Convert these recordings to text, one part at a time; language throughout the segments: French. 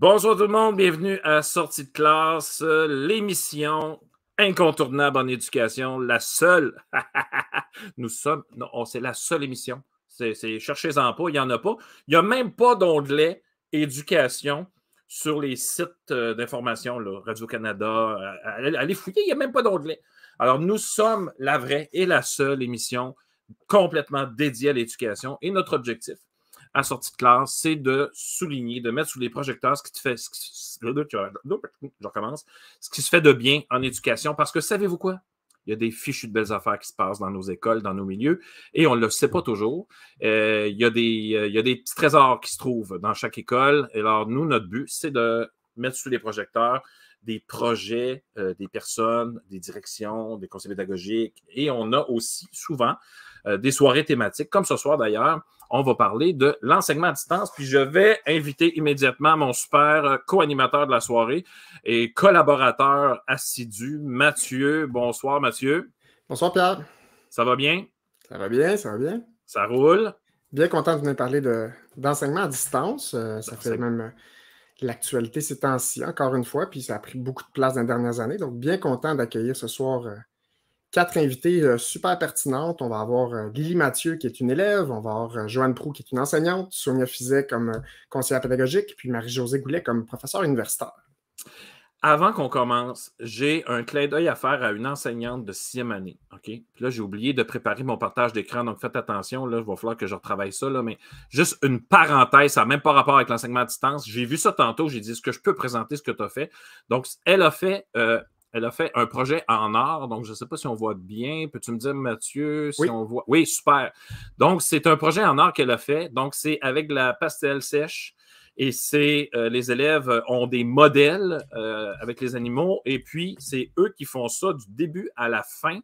Bonjour tout le monde, bienvenue à Sortie de classe, l'émission incontournable en éducation, la seule. Nous sommes, non, c'est la seule émission. Cherchez-en pas, il n'y en a pas. Il n'y a même pas d'onglet éducation sur les sites d'information, Radio-Canada. Allez fouiller, il n'y a même pas d'onglet. Alors, nous sommes la vraie et la seule émission complètement dédiée à l'éducation. Et notre objectif, à sortie de classe, c'est de souligner, de mettre sous les projecteurs ce qui se fait de bien en éducation. Parce que savez-vous quoi? Il y a des fichus de belles affaires qui se passent dans nos écoles, dans nos milieux, et on ne le sait pas toujours. Il y a des petits trésors qui se trouvent dans chaque école. Et alors, nous, notre but, c'est de mettre sous les projecteurs des projets, des personnes, des directions, des conseils pédagogiques. Et on a aussi souvent des soirées thématiques, comme ce soir d'ailleurs. On va parler de l'enseignement à distance. Puis je vais inviter immédiatement mon super co-animateur de la soirée et collaborateur assidu, Mathieu. Bonsoir, Mathieu. Bonsoir, Pierre. Ça va bien? Ça va bien, ça va bien. Ça roule? Bien content de venir parler d'enseignement à distance. Ça fait même l'actualité ces temps-ci, encore une fois, puis ça a pris beaucoup de place dans les dernières années. Donc, bien content d'accueillir ce soir 4 invités super pertinentes. On va avoir Lily Mathieu, qui est une élève. On va avoir Joanne Proulx, qui est une enseignante. Sonia Fizet comme conseillère pédagogique. Puis Marie-Josée Goulet comme professeure universitaire. Avant qu'on commence, j'ai un clin d'œil à faire à une enseignante de 6e année. OK? Puis là, j'ai oublié de préparer mon partage d'écran, donc faites attention. Là, il va falloir que je retravaille ça. Là, mais juste une parenthèse, ça n'a même pas rapport avec l'enseignement à distance. J'ai vu ça tantôt. J'ai dit, est-ce que je peux présenter ce que tu as fait? Donc, elle a fait un projet en or, donc je ne sais pas si on voit bien. Peux-tu me dire, Mathieu, si on voit? Oui, super. Donc, c'est un projet en or qu'elle a fait. Donc, c'est avec de la pastel sèche et les élèves ont des modèles avec les animaux et puis c'est eux qui font ça du début à la fin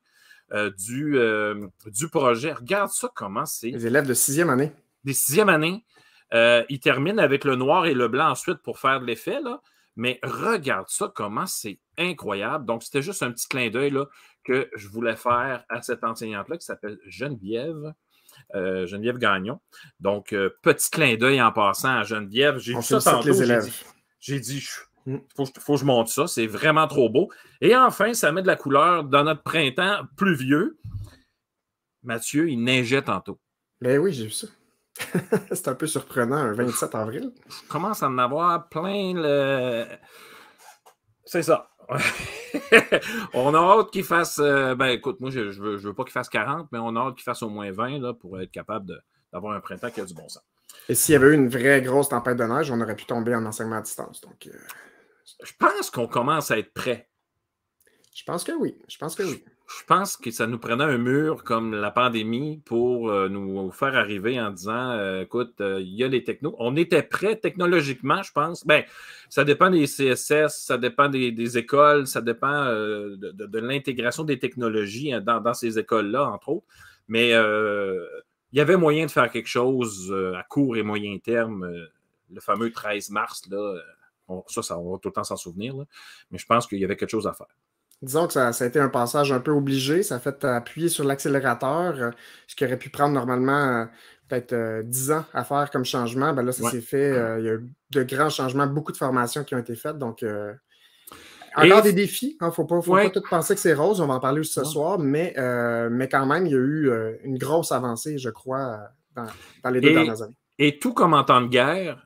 du projet. Regarde ça, comment c'est. Les élèves de 6e année. Des 6e année. Ils terminent avec le noir et le blanc ensuite pour faire de l'effet, là. Mais regarde ça, comment c'est incroyable. Donc, c'était juste un petit clin d'œil là, que je voulais faire à cette enseignante-là qui s'appelle Geneviève. Geneviève Gagnon. Donc, petit clin d'œil en passant à Geneviève. J'ai vu ça tantôt. Les élèves. J'ai dit, faut que je monte ça. C'est vraiment trop beau. Et enfin, ça met de la couleur dans notre printemps pluvieux. Mathieu, il neigeait tantôt. Ben oui, j'ai vu ça. C'est un peu surprenant, un 27 avril. Je commence à en avoir plein le... C'est ça. On a hâte qu'il fasse... ben écoute, moi, je veux pas qu'il fasse 40, mais on a hâte qu'il fasse au moins 20 là, pour être capable d'avoir un printemps qui a du bon sens. Et s'il y avait eu une vraie grosse tempête de neige, on aurait pu tomber en enseignement à distance. Donc, je pense qu'on commence à être prêt. Je pense que oui. Je pense que ça nous prenait un mur comme la pandémie pour nous faire arriver en disant écoute, il y a les technos. On était prêts technologiquement, je pense. Ben, ça dépend des CSS, ça dépend des écoles, ça dépend de l'intégration des technologies dans ces écoles-là, entre autres. Mais il y avait moyen de faire quelque chose à court et moyen terme. Le fameux 13 mars, là, on va tout le temps s'en souvenir. Là. Mais je pense qu'il y avait quelque chose à faire. Disons que ça a été un passage un peu obligé. Ça a fait appuyer sur l'accélérateur, ce qui aurait pu prendre normalement peut-être 10 ans à faire comme changement. Ben là, ça s'est fait. Il y a eu de grands changements, beaucoup de formations qui ont été faites. Donc, encore des défis. Il ne faut pas tout penser que c'est rose. On va en parler aussi ce soir. Mais quand même, il y a eu une grosse avancée, je crois, dans les 2 dernières années. Et tout comme en temps de guerre,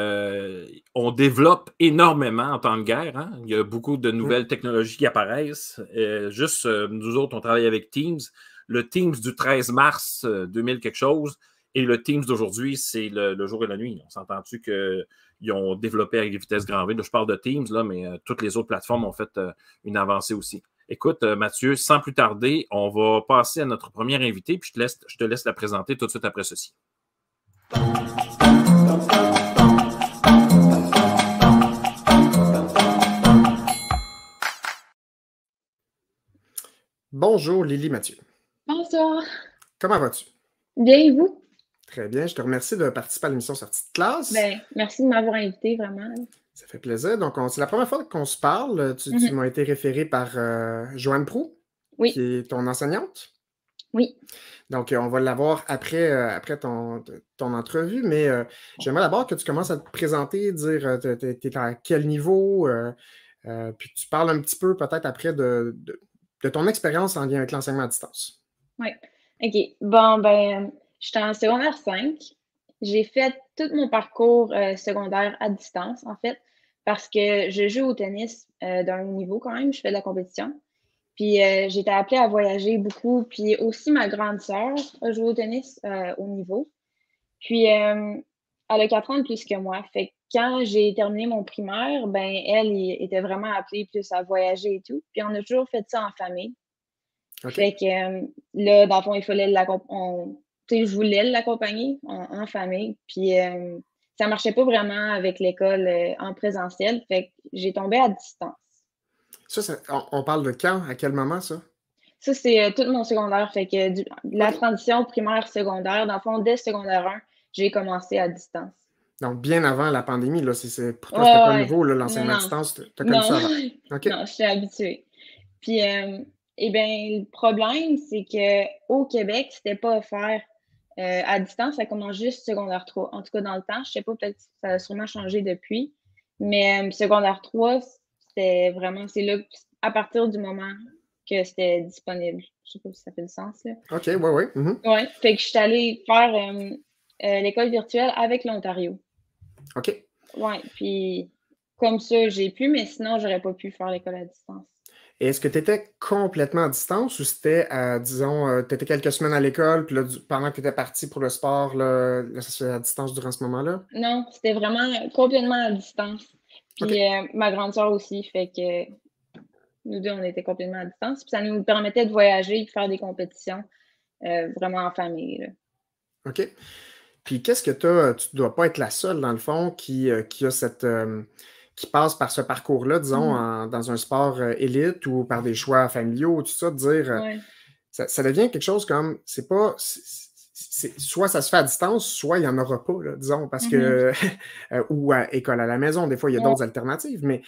on développe énormément en temps de guerre. Hein? Il y a beaucoup de nouvelles technologies qui apparaissent. Nous autres, on travaille avec Teams. Le Teams du 13 mars 2000 quelque chose et le Teams d'aujourd'hui, c'est le jour et la nuit. On s'entend-tu qu'ils ont développé avec vitesse grand V? Là, je parle de Teams, là, mais toutes les autres plateformes ont fait une avancée aussi. Écoute, Mathieu, sans plus tarder, on va passer à notre première invitée, puis je te laisse la présenter tout de suite après ceci. Bonjour, Lily Mathieu. Bonsoir. Comment vas-tu? Bien, et vous? Très bien. Je te remercie de participer à l'émission Sortie de classe. Ben, merci de m'avoir invité, vraiment. Ça fait plaisir. Donc, c'est la première fois qu'on se parle. Tu m'as été référé par Joanne Proulx, qui est ton enseignante. Oui. Donc, on va l'avoir après ton entrevue, mais j'aimerais d'abord que tu commences à te présenter, dire tu es à quel niveau, puis que tu parles un petit peu peut-être après de ton expérience en lien avec l'enseignement à distance. Oui. OK. Bon, ben, j'étais en secondaire 5. J'ai fait tout mon parcours secondaire à distance, en fait, parce que je joue au tennis d'un haut niveau quand même. Je fais de la compétition. Puis j'étais appelée à voyager beaucoup. Puis aussi, ma grande sœur a joué au tennis au niveau. Puis elle a 4 ans de plus que moi. Fait que quand j'ai terminé mon primaire, ben elle était vraiment appelée plus à voyager et tout. Puis on a toujours fait ça en famille. OK. Fait que là, dans le fond, il fallait je voulais l'accompagner en famille. Puis ça marchait pas vraiment avec l'école en présentiel. Fait que j'ai tombé à distance. Ça, on parle de quand? À quel moment, ça? Ça, c'est tout mon secondaire. Fait que la OK. transition primaire-secondaire, dans le fond, dès secondaire 1, j'ai commencé à distance. Donc, bien avant la pandémie, là, pour toi, c'était Ouais, pas ouais. nouveau, là, Non, l'enseignement à non. distance, tu as connu Non. ça avant. OK. Non, je suis habituée. Puis, eh bien, le problème, c'est qu'au Québec, c'était pas offert à distance. Ça commence juste secondaire 3. En tout cas, dans le temps, je sais pas, peut-être que ça a sûrement changé depuis. Mais secondaire 3, c'était vraiment, c'est là, à partir du moment que c'était disponible. Je sais pas si ça fait du sens, là. OK, oui, oui. Ouais, fait que je suis allée faire l'école virtuelle avec l'Ontario. OK. Ouais, puis comme ça, j'ai pu, mais sinon, j'aurais pas pu faire l'école à distance. Et est-ce que tu étais complètement à distance ou c'était, disons, tu étais quelques semaines à l'école, puis là, pendant que tu étais parti pour le sport, là, ça se fait à distance durant ce moment-là? Non, c'était vraiment complètement à distance. Puis OK. ma grande sœur aussi, fait que nous deux, on était complètement à distance. Puis ça nous permettait de voyager et de faire des compétitions vraiment en famille, là. OK. Puis qu'est-ce que tu ne dois pas être la seule, dans le fond, qui a qui passe par ce parcours-là, disons, dans un sport élite ou par des choix familiaux, tout ça, de dire, Ouais. ça devient quelque chose comme, c'est pas, soit ça se fait à distance, soit il n'y en aura pas, là, disons, parce que, ou à école à la maison, des fois, il y a Ouais. d'autres alternatives, mais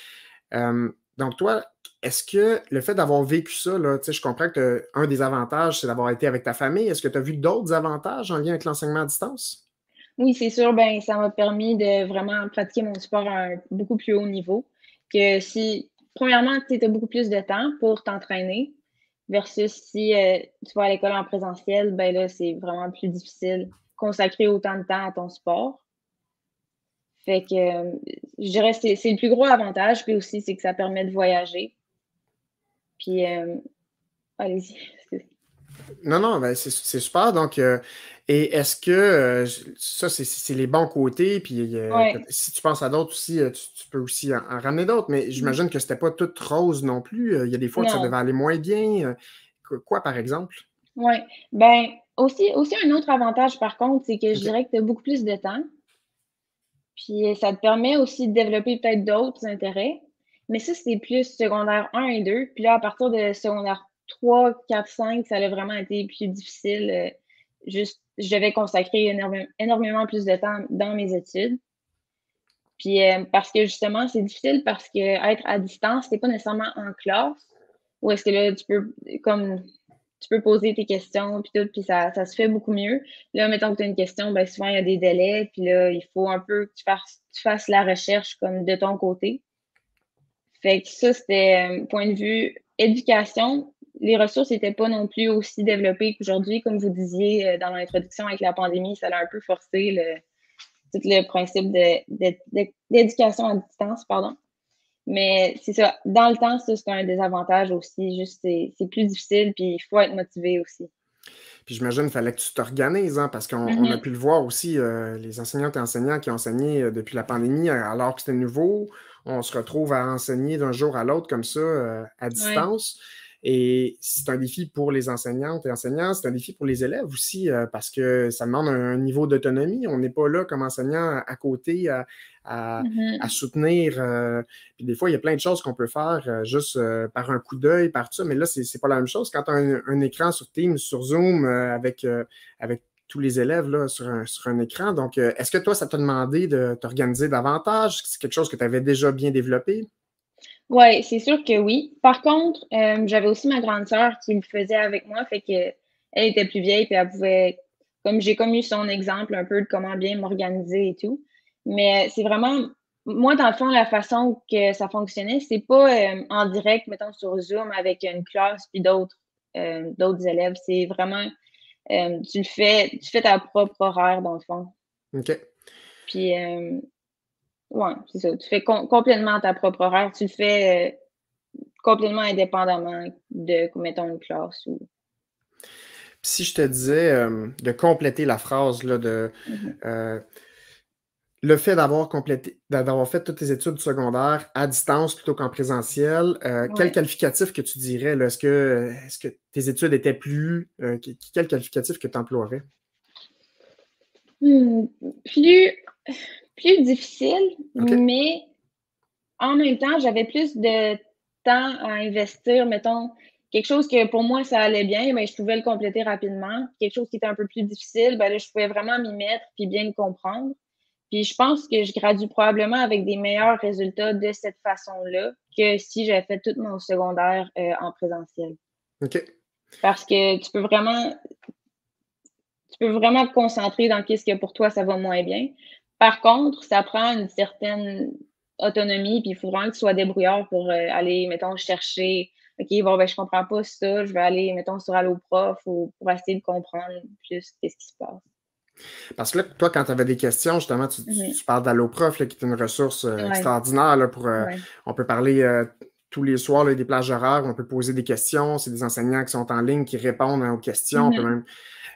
donc toi, est-ce que le fait d'avoir vécu ça, là, tu sais, je comprends que un des avantages, c'est d'avoir été avec ta famille. Est-ce que tu as vu d'autres avantages en lien avec l'enseignement à distance? Oui, c'est sûr, ben, ça m'a permis de vraiment pratiquer mon sport à un beaucoup plus haut niveau. Que si, premièrement, tu as beaucoup plus de temps pour t'entraîner, versus si tu vas à l'école en présentiel, ben là, c'est vraiment plus difficile consacrer autant de temps à ton sport. Fait que je dirais que c'est le plus gros avantage, puis aussi, c'est que ça permet de voyager. Puis, allez-y. Non, non, ben c'est super. Donc, et est-ce que ça, c'est les bons côtés, puis Ouais. si tu penses à d'autres aussi, tu peux aussi en ramener d'autres, mais j'imagine que c'était pas tout rose non plus. Il y a des fois que ça devait Non. aller moins bien. Quoi, par exemple? Oui. Ben, aussi un autre avantage, par contre, c'est que je OK. dirais que tu as beaucoup plus de temps. Puis ça te permet aussi de développer peut-être d'autres intérêts. Mais ça, c'est plus secondaire 1 et 2. Puis là, à partir de secondaire 3, 4, 5, ça a vraiment été plus difficile. Juste, je devais consacrer énormément plus de temps dans mes études. Puis parce que justement, c'est difficile parce que être à distance, c'est pas nécessairement en classe. Ou est-ce que là, tu peux poser tes questions, puis tout, puis ça se fait beaucoup mieux. Là, mettons que tu as une question, ben souvent, il y a des délais, puis là, il faut un peu que tu fasses la recherche comme de ton côté. Fait que ça, c'était point de vue éducation. Les ressources n'étaient pas non plus aussi développées qu'aujourd'hui. Comme vous disiez dans l'introduction avec la pandémie, ça a un peu forcé tout le principe d'éducation à distance, pardon. Mais c'est ça. Dans le temps, ça, c'est un désavantage aussi. Juste, c'est plus difficile, puis il faut être motivé aussi. Puis j'imagine qu'il fallait que tu t'organises, hein, parce qu'on a pu le voir aussi, les enseignantes et enseignants qui ont enseigné depuis la pandémie, alors que c'était nouveau, on se retrouve à enseigner d'un jour à l'autre comme ça, à Ouais. distance. Et c'est un défi pour les enseignantes et enseignants, c'est un défi pour les élèves aussi, parce que ça demande un niveau d'autonomie. On n'est pas là comme enseignant à côté à soutenir. Puis des fois, il y a plein de choses qu'on peut faire juste par un coup d'œil, par tout ça. Mais là, c'est pas la même chose. Quand tu as un écran sur Teams, sur Zoom, avec tous les élèves là, sur un écran. Donc, est-ce que toi, ça t'a demandé de t'organiser davantage? C'est quelque chose que tu avais déjà bien développé? Oui, c'est sûr que oui. Par contre, j'avais aussi ma grande sœur qui le faisait avec moi, fait que elle était plus vieille, puis elle pouvait, comme j'ai comme eu son exemple un peu de comment bien m'organiser et tout. Mais c'est vraiment, moi, dans le fond, la façon que ça fonctionnait, c'est pas en direct, mettons, sur Zoom avec une classe puis d'autres élèves. C'est vraiment, tu fais ta propre horaire, dans le fond. OK. Puis, ouais, c'est ça. Tu fais complètement ta propre horaire. Tu le fais complètement indépendamment de, mettons, une classe ou. Si je te disais de compléter la phrase, là, le fait d'avoir fait toutes tes études secondaires à distance plutôt qu'en présentiel, quel qualificatif que tu dirais? Là? Est-ce que tes études étaient quel qualificatif que tu emploierais? Plus difficile, OK. mais en même temps, j'avais plus de temps à investir, mettons, quelque chose que pour moi, ça allait bien, mais je pouvais le compléter rapidement. Quelque chose qui était un peu plus difficile, ben là, je pouvais vraiment m'y mettre puis bien le comprendre. Puis je pense que je gradue probablement avec des meilleurs résultats de cette façon-là que si j'avais fait tout mon secondaire en présentiel. OK. Parce que tu peux vraiment te concentrer dans qu'est-ce que pour toi, ça va moins bien. Par contre, ça prend une certaine autonomie, puis il faut vraiment que tu sois débrouillard pour aller, mettons, chercher, OK, bon, ben, je comprends pas ça, je vais aller, mettons, sur Alloprof ou pour essayer de comprendre plus qu'est-ce qui se passe. Parce que là, toi, quand tu avais des questions, justement, tu parles d'Alloprof, qui est une ressource extraordinaire là, pour. On peut parler tous les soirs, là, des plages horaires, on peut poser des questions. C'est des enseignants qui sont en ligne, qui répondent aux questions. On peut même,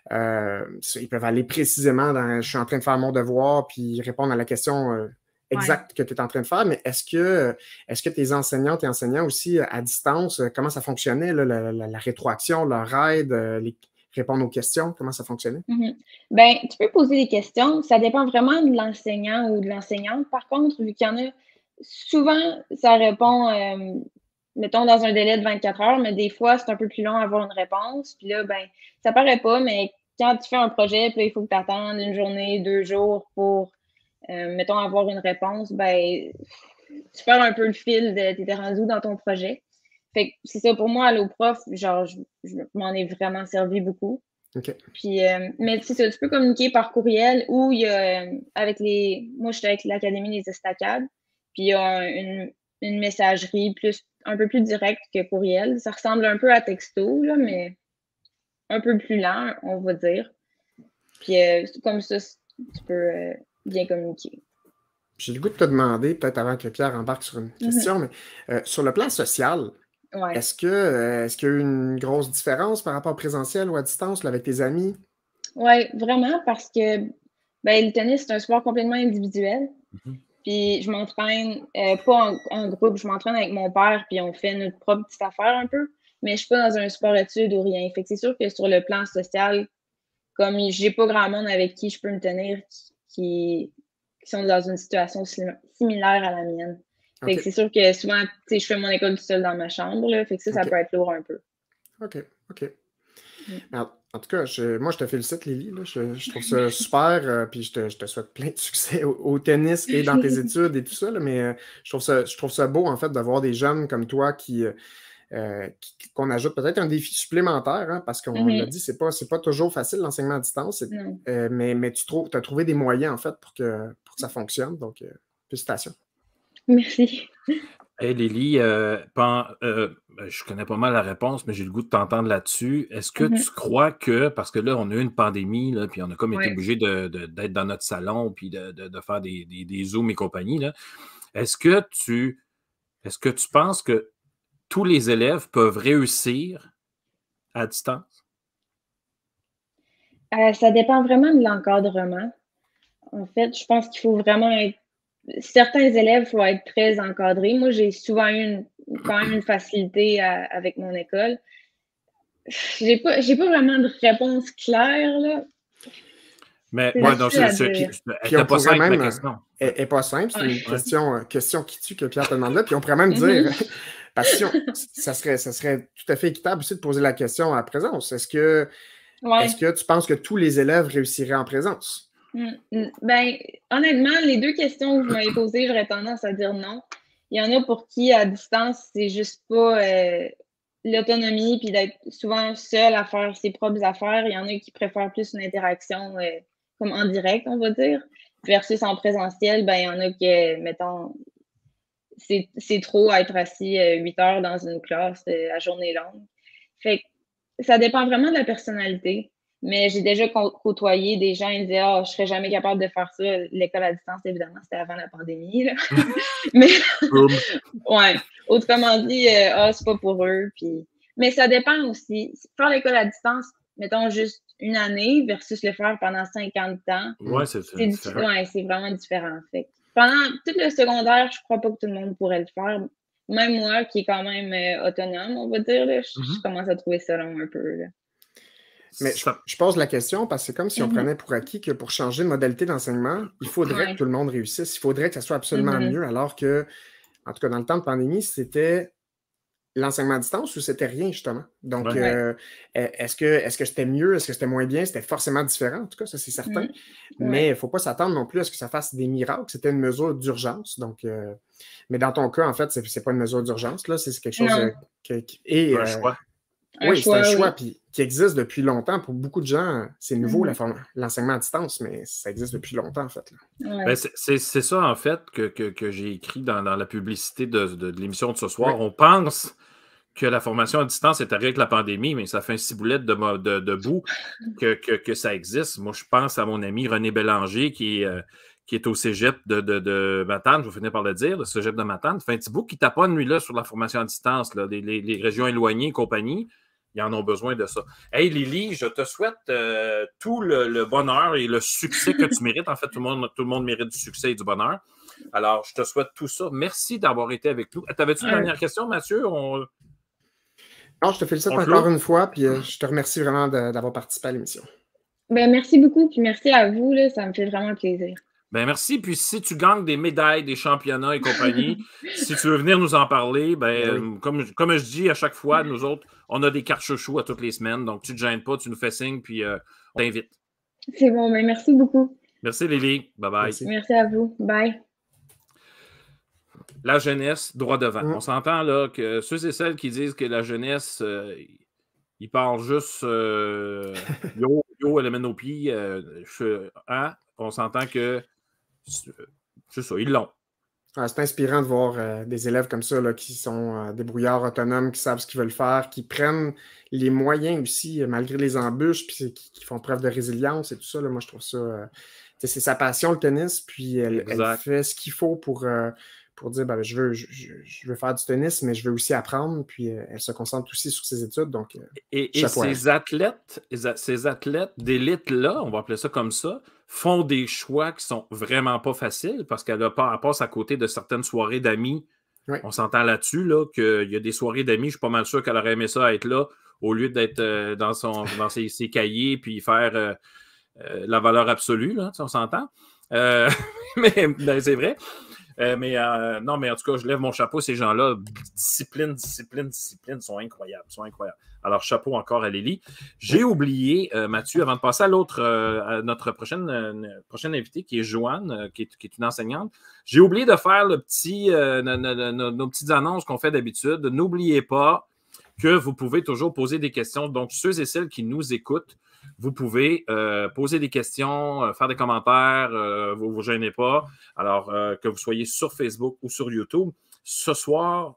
ils peuvent aller précisément dans je suis en train de faire mon devoir, puis répondre à la question exacte que tu es en train de faire. Mais est-ce que tes enseignantes et enseignants aussi à distance, comment ça fonctionnait, là, la rétroaction, leur aide, répondre aux questions, comment ça fonctionnait? Ben, tu peux poser des questions. Ça dépend vraiment de l'enseignant ou de l'enseignante. Par contre, vu qu'il y en a, souvent, ça répond, mettons, dans un délai de 24 heures, mais des fois, c'est un peu plus long à avoir une réponse. Puis là, ben, ça paraît pas, mais quand tu fais un projet, puis là, il faut que tu attendes une journée, 2 jours pour, mettons, avoir une réponse, ben, tu perds un peu le fil de t'étais rendu dans ton projet. Fait que c'est ça, pour moi, Alloprof, genre, je m'en ai vraiment servi beaucoup. OK. Puis, mais c'est ça, tu peux communiquer par courriel ou il y a, moi, j'étais avec l'Académie des Estacades, puis il y a une messagerie un peu plus directe que courriel. Ça ressemble un peu à texto, là, mais un peu plus lent, on va dire. Puis, comme ça, tu peux bien communiquer. J'ai le goût de te demander, peut-être avant que Pierre embarque sur une question, mais sur le plan social, est-ce qu'il y a eu une grosse différence par rapport au présentiel ou à distance là, avec tes amis? Oui, vraiment, parce que ben, le tennis, c'est un sport complètement individuel. Puis je m'entraîne pas en groupe, je m'entraîne avec mon père, puis on fait notre propre petite affaire un peu, mais je suis pas dans un sport-études ou rien. Fait que c'est sûr que sur le plan social, comme j'ai pas grand monde avec qui je peux me tenir qui sont dans une situation similaire à la mienne. Fait que c'est sûr que souvent, tu sais, je fais mon école tout seul dans ma chambre, là, fait que ça peut être lourd un peu. OK. En tout cas, moi, je te félicite, Lily. Là. Je trouve ça super. Puis je te souhaite plein de succès au tennis et dans tes études et tout ça. Là, mais je trouve ça beau, en fait, d'avoir des jeunes comme toi qu'on ajoute peut-être un défi supplémentaire, hein, parce qu'on l'a dit, c'est pas toujours facile l'enseignement à distance. Mais tu as trouvé des moyens, en fait, pour que ça fonctionne. Donc, félicitations. Merci. Hey Lily, je connais pas mal la réponse, mais j'ai le goût de t'entendre là-dessus. Est-ce que tu crois que, parce que là, on a eu une pandémie, là, puis on a comme été obligé d'être dans notre salon, puis de faire des Zooms et compagnie, là, est-ce que tu penses que tous les élèves peuvent réussir à distance? Ça dépend vraiment de l'encadrement. En fait, je pense qu'il faut vraiment être. Certains élèves, il faut être très encadrés. Moi, j'ai souvent eu quand même une facilité avec mon école. J'ai pas vraiment de réponse claire, là. Mais moi, elle n'est pas simple, la question. Elle n'est pas simple, c'est une question qui tue que Pierre te demande là. Puis on pourrait même dire, parce que ça serait tout à fait équitable aussi de poser la question à présence. Est-ce que tu penses que tous les élèves réussiraient en présence? Ben, honnêtement, les deux questions que vous m'avez posées, j'aurais tendance à dire non. Il y en a pour qui, à distance, c'est juste pas l'autonomie, puis d'être souvent seul à faire ses propres affaires. Il y en a qui préfèrent plus une interaction comme en direct, on va dire, versus en présentiel, ben il y en a que, mettons, c'est trop être assis 8 heures dans une classe à journée longue. Fait que ça dépend vraiment de la personnalité. Mais j'ai déjà côtoyé des gens qui disaient « Ah, je serais jamais capable de faire ça. » L'école à distance, évidemment, c'était avant la pandémie. Là. Mais, ouais. Autrement dit, ah, c'est pas pour eux. Puis... Mais ça dépend aussi. Faire l'école à distance, mettons juste une année versus le faire pendant 50 ans. Ouais, c'est différent. Ouais, c'est vraiment différent. Fait. Pendant tout le secondaire, je crois pas que tout le monde pourrait le faire. Même moi, qui est quand même autonome, on va dire, là, je commence à trouver ça long un peu. Là. Mais je pose la question parce que c'est comme si on prenait pour acquis que pour changer de modalité d'enseignement, il faudrait que tout le monde réussisse. Il faudrait que ça soit absolument mieux, alors que, en tout cas, dans le temps de pandémie, c'était l'enseignement à distance ou c'était rien, justement? Donc, est-ce que c'était mieux? Est-ce que c'était moins bien? C'était forcément différent, en tout cas, ça, c'est certain. Mais il ne faut pas s'attendre non plus à ce que ça fasse des miracles. C'était une mesure d'urgence. Donc, mais dans ton cas, en fait, c'est pas une mesure d'urgence. Là, c'est quelque chose un choix. Oui, c'est un choix qui existe depuis longtemps. Pour beaucoup de gens, c'est nouveau l'enseignement à distance, mais ça existe depuis longtemps, en fait. Ouais. Ben, c'est ça, en fait, que j'ai écrit dans la publicité de l'émission de ce soir. On pense que la formation à distance est arrivée avec la pandémie, mais ça fait un ciboulette de bout que ça existe. Moi, je pense à mon ami René Bélanger qui est au cégep de Matane, je vais finir par le dire, le cégep de Matane. Ça fait un petit bout qui taponne, lui, là, sur la formation à distance, là, les régions éloignées et compagnie. Ils en ont besoin de ça. Hey, Lily, je te souhaite tout le bonheur et le succès que tu mérites. En fait, tout le monde mérite du succès et du bonheur. Alors, je te souhaite tout ça. Merci d'avoir été avec nous. T'avais-tu une dernière question, Mathieu? Non, je te félicite encore une fois, puis je te remercie vraiment d'avoir participé à l'émission. Ben, merci beaucoup, puis merci à vous. Là, ça me fait vraiment plaisir. Ben merci. Puis si tu gagnes des médailles, des championnats et compagnie, si tu veux venir nous en parler, comme je dis à chaque fois, nous autres, on a des cartes chouchous à toutes les semaines. Donc, tu ne te gênes pas, tu nous fais signe, puis on t'invite. C'est bon, ben merci beaucoup. Merci, Lily. Bye-bye. Merci à vous. Bye. La jeunesse, droit devant. On s'entend là que ceux et celles qui disent que la jeunesse, ils parlent juste yo, elle mène nos pieds. On s'entend que c'est ça, ils l'ont. C'est inspirant de voir des élèves comme ça là, qui sont débrouillards autonomes, qui savent ce qu'ils veulent faire, qui prennent les moyens aussi, malgré les embûches, puis qui font preuve de résilience et tout ça. Là, moi, je trouve ça... c'est sa passion, le tennis, puis elle fait ce qu'il faut pour dire je veux faire du tennis, mais je veux aussi apprendre, puis elle se concentre aussi sur ses études. Donc, et ces athlètes d'élite-là, on va appeler ça comme ça, font des choix qui sont vraiment pas faciles parce qu'elle passe à côté de certaines soirées d'amis. Oui. On s'entend là-dessus, là, qu'il y a des soirées d'amis, je suis pas mal sûr qu'elle aurait aimé ça être là au lieu d'être dans ses cahiers puis faire la valeur absolue, là, on s'entend. Mais c'est vrai. Non, mais en tout cas, je lève mon chapeau. Ces gens-là, discipline, sont incroyables. Alors, chapeau encore à Lily. J'ai oublié, Mathieu, avant de passer à notre prochaine invitée, qui est Joanne, qui est une enseignante. J'ai oublié de faire nos petites annonces qu'on fait d'habitude. N'oubliez pas que vous pouvez toujours poser des questions. Donc, ceux et celles qui nous écoutent, vous pouvez poser des questions, faire des commentaires, vous ne vous gênez pas. Alors, que vous soyez sur Facebook ou sur YouTube. Ce soir,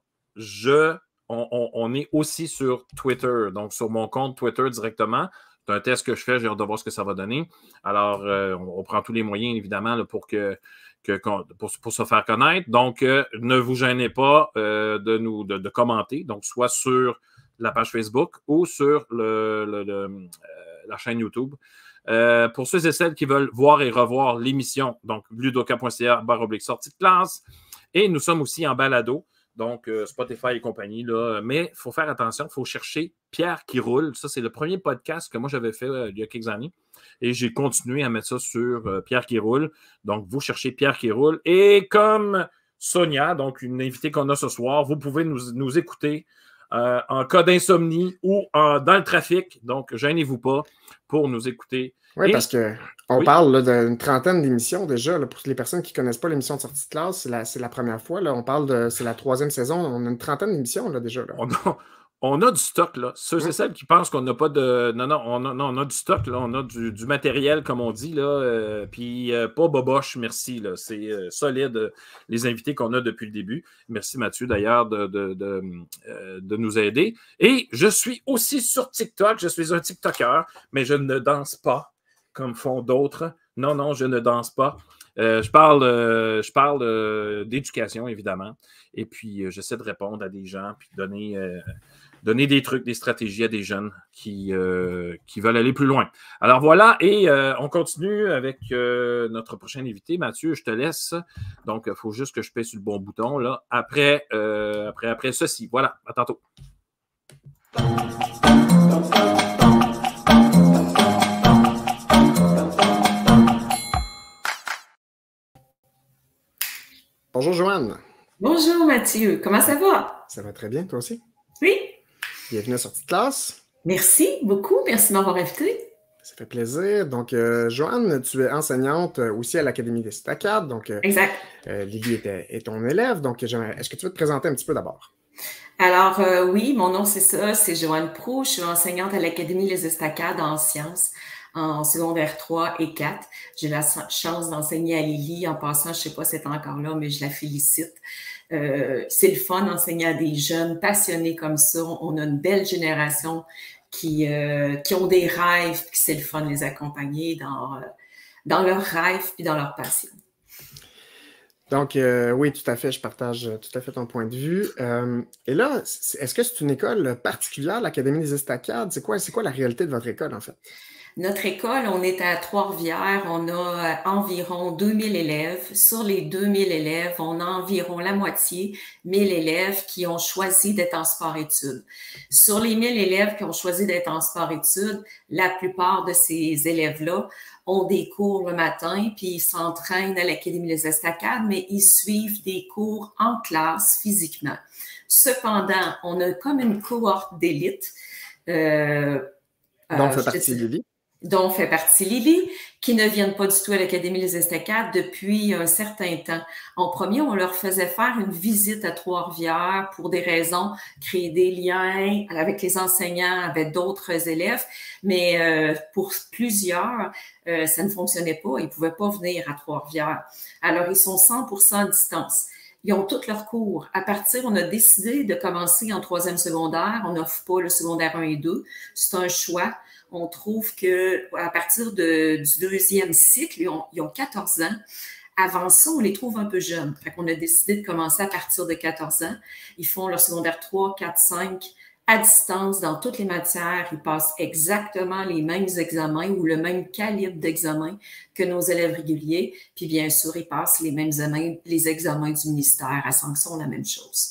on est aussi sur Twitter, donc sur mon compte Twitter directement. C'est un test que je fais, j'ai hâte de voir ce que ça va donner. Alors, on prend tous les moyens, évidemment, là, pour se faire connaître. Donc, ne vous gênez pas de commenter, donc soit sur la page Facebook ou sur la chaîne YouTube. Pour ceux et celles qui veulent voir et revoir l'émission, donc ludoka.ca/sortie de classe. Et nous sommes aussi en balado, donc Spotify et compagnie. Là. Mais il faut faire attention, il faut chercher Pierre qui roule. Ça, c'est le premier podcast que moi j'avais fait il y a quelques années. Et j'ai continué à mettre ça sur Pierre qui roule. Donc, vous cherchez Pierre qui roule. Et comme Sonia, donc une invitée qu'on a ce soir, vous pouvez nous écouter en cas d'insomnie ou dans le trafic. Donc, gênez-vous pas pour nous écouter. Oui, parce qu'on parle d'une trentaine d'émissions déjà. Là, pour les personnes qui ne connaissent pas l'émission de sortie de classe, c'est la première fois. Là, c'est la 3e saison. On a une trentaine d'émissions là, déjà. Là. On a du stock, là. Ceux et celles qui pensent qu'on n'a pas de... Non, non, on a du stock, là. On a du matériel, comme on dit, là. Puis pas boboche, merci, là. C'est solide, les invités qu'on a depuis le début. Merci, Mathieu, d'ailleurs, de nous aider. Et je suis aussi sur TikTok. Je suis un TikToker, mais je ne danse pas comme font d'autres. Non, non, je ne danse pas. Je parle d'éducation, évidemment. Et puis, j'essaie de répondre à des gens, puis donner des trucs, des stratégies à des jeunes qui veulent aller plus loin. Alors voilà, et on continue avec notre prochain invité. Mathieu, je te laisse. Donc, il faut juste que je pèse sur le bon bouton là, après ceci. Voilà, à tantôt. Bonjour Joanne. Bonjour Mathieu, comment ça va? Ça va très bien, toi aussi? Oui. Bienvenue à Sortie de classe. Merci beaucoup, merci de m'avoir invité. Ça fait plaisir. Donc, Joanne, tu es enseignante aussi à l'Académie des Estacades. Donc, exact. Lily est ton élève. Donc, est-ce que tu veux te présenter un petit peu d'abord? Alors, oui, mon nom, c'est ça, c'est Joanne Proulx. Je suis enseignante à l'Académie des Estacades en sciences, en secondaire 3 et 4. J'ai la chance d'enseigner à Lily. En passant, je ne sais pas si elle est encore là, mais je la félicite. C'est le fun d'enseigner à des jeunes passionnés comme ça. On a une belle génération qui ont des rêves, puis c'est le fun de les accompagner dans leurs rêves puis dans leur passion. Donc, oui, tout à fait, je partage tout à fait ton point de vue. Et là, est-ce que c'est une école particulière, l'Académie des Estacades? C'est quoi la réalité de votre école, en fait? Notre école, on est à Trois-Rivières, on a environ 2000 élèves. Sur les 2000 élèves, on a environ la moitié, 1000 élèves qui ont choisi d'être en sport-études. Sur les 1000 élèves qui ont choisi d'être en sport-études, la plupart de ces élèves-là ont des cours le matin, puis ils s'entraînent à l'Académie des Estacades, mais ils suivent des cours en classe physiquement. Cependant, on a comme une cohorte d'élite. dont fait partie Lily. Dont fait partie Lily, qui ne viennent pas du tout à l'Académie des Estacades depuis un certain temps. En premier, on leur faisait faire une visite à Trois-Rivières pour des raisons, créer des liens avec les enseignants, avec d'autres élèves, mais pour plusieurs, ça ne fonctionnait pas. Ils ne pouvaient pas venir à Trois-Rivières. Alors, ils sont 100% à distance. Ils ont tous leurs cours. À partir, on a décidé de commencer en 3e secondaire. On n'offre pas le secondaire 1 et 2. C'est un choix. On trouve qu'à partir du 2e cycle, ils ont 14 ans. Avant ça, on les trouve un peu jeunes. Fait qu'on a décidé de commencer à partir de 14 ans. Ils font leur secondaire 3, 4, 5 à distance dans toutes les matières. Ils passent exactement les mêmes examens ou le même calibre d'examen que nos élèves réguliers. Puis bien sûr, ils passent les examens du ministère à sanction, la même chose.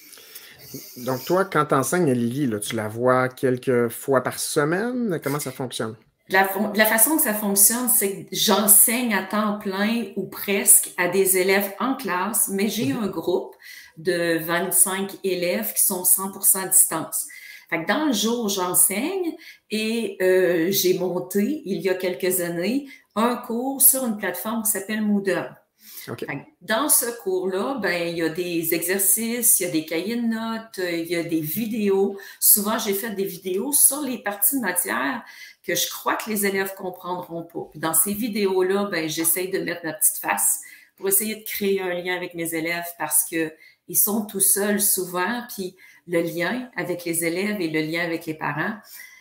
Donc, toi, quand tu enseignes à Lily, là, tu la vois quelques fois par semaine? Comment ça fonctionne? La façon que ça fonctionne, c'est que j'enseigne à temps plein ou presque à des élèves en classe, mais j'ai un groupe de 25 élèves qui sont 100% à distance. Fait que dans le jour, j'enseigne et j'ai monté, il y a quelques années, un cours sur une plateforme qui s'appelle Moodle. Okay. Dans ce cours-là, il y a des exercices, il y a des cahiers de notes, il y a des vidéos. Souvent, j'ai fait des vidéos sur les parties de matière que je crois que les élèves comprendront pas. Puis dans ces vidéos-là, j'essaye de mettre ma petite face pour essayer de créer un lien avec mes élèves parce que ils sont tout seuls souvent, puis le lien avec les élèves et le lien avec les parents,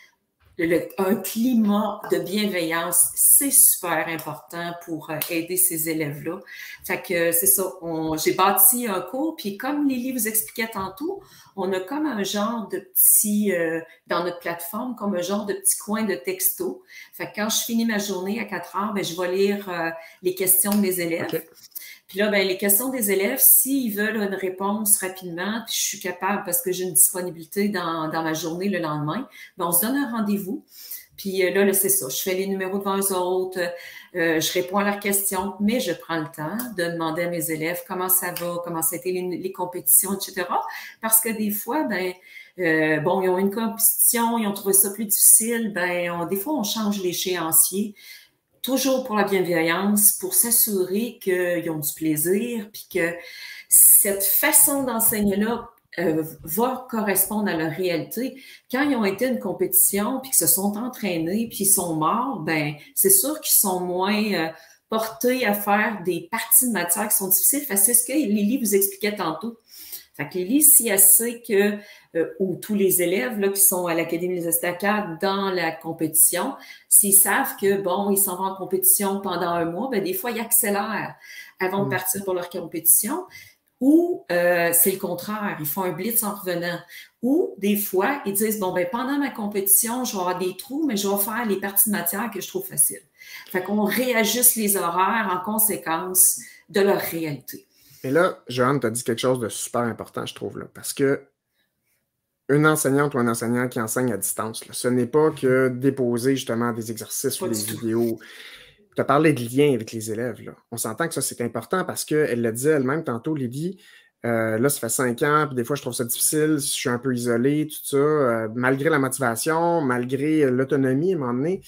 un climat de bienveillance, c'est super important pour aider ces élèves-là. Fait que c'est ça, j'ai bâti un cours, puis comme Lily vous expliquait tantôt, on a comme un genre de petit, dans notre plateforme, comme un genre de petit coin de texto. Fait que quand je finis ma journée à 4 heures, je vais lire les questions de mes élèves. Okay. Puis là, les questions des élèves, s'ils veulent une réponse rapidement, puis je suis capable parce que j'ai une disponibilité dans ma journée le lendemain, on se donne un rendez-vous. Puis là, c'est ça. Je fais les numéros devant eux autres, je réponds à leurs questions, mais je prends le temps de demander à mes élèves comment ça va, comment ça a été les compétitions, etc. Parce que des fois, ils ont une compétition, ils ont trouvé ça plus difficile, des fois, on change l'échéancier. Toujours pour la bienveillance, pour s'assurer qu'ils ont du plaisir, puis que cette façon d'enseigner-là va correspondre à leur réalité. Quand ils ont été à une compétition, puis qu'ils se sont entraînés, puis ils sont morts, ben c'est sûr qu'ils sont moins portés à faire des parties de matière qui sont difficiles. C'est ce que Lily vous expliquait tantôt. Fait que Lily, si elle sait que, ou tous les élèves là, qui sont à l'Académie des Estacades dans la compétition, s'ils savent que, bon, ils s'en vont en compétition pendant un mois, ben des fois, ils accélèrent avant de partir pour leur compétition. Ou c'est le contraire, ils font un blitz en revenant. Ou des fois, ils disent, bon, ben pendant ma compétition, je vais avoir des trous, mais je vais faire les parties de matière que je trouve faciles. Fait qu'on réajuste les horaires en conséquence de leur réalité. Et là, Joanne, tu as dit quelque chose de super important, je trouve, là, parce que une enseignante ou un enseignant qui enseigne à distance, là, ce n'est pas que déposer justement des exercices ou des vidéos. Tu as parlé de lien avec les élèves. Là. On s'entend que ça, c'est important parce qu'elle l'a dit elle-même tantôt, Lydie. Là, ça fait 5 ans, puis des fois, je trouve ça difficile, je suis un peu isolé, tout ça, malgré la motivation, malgré l'autonomie à un moment donné.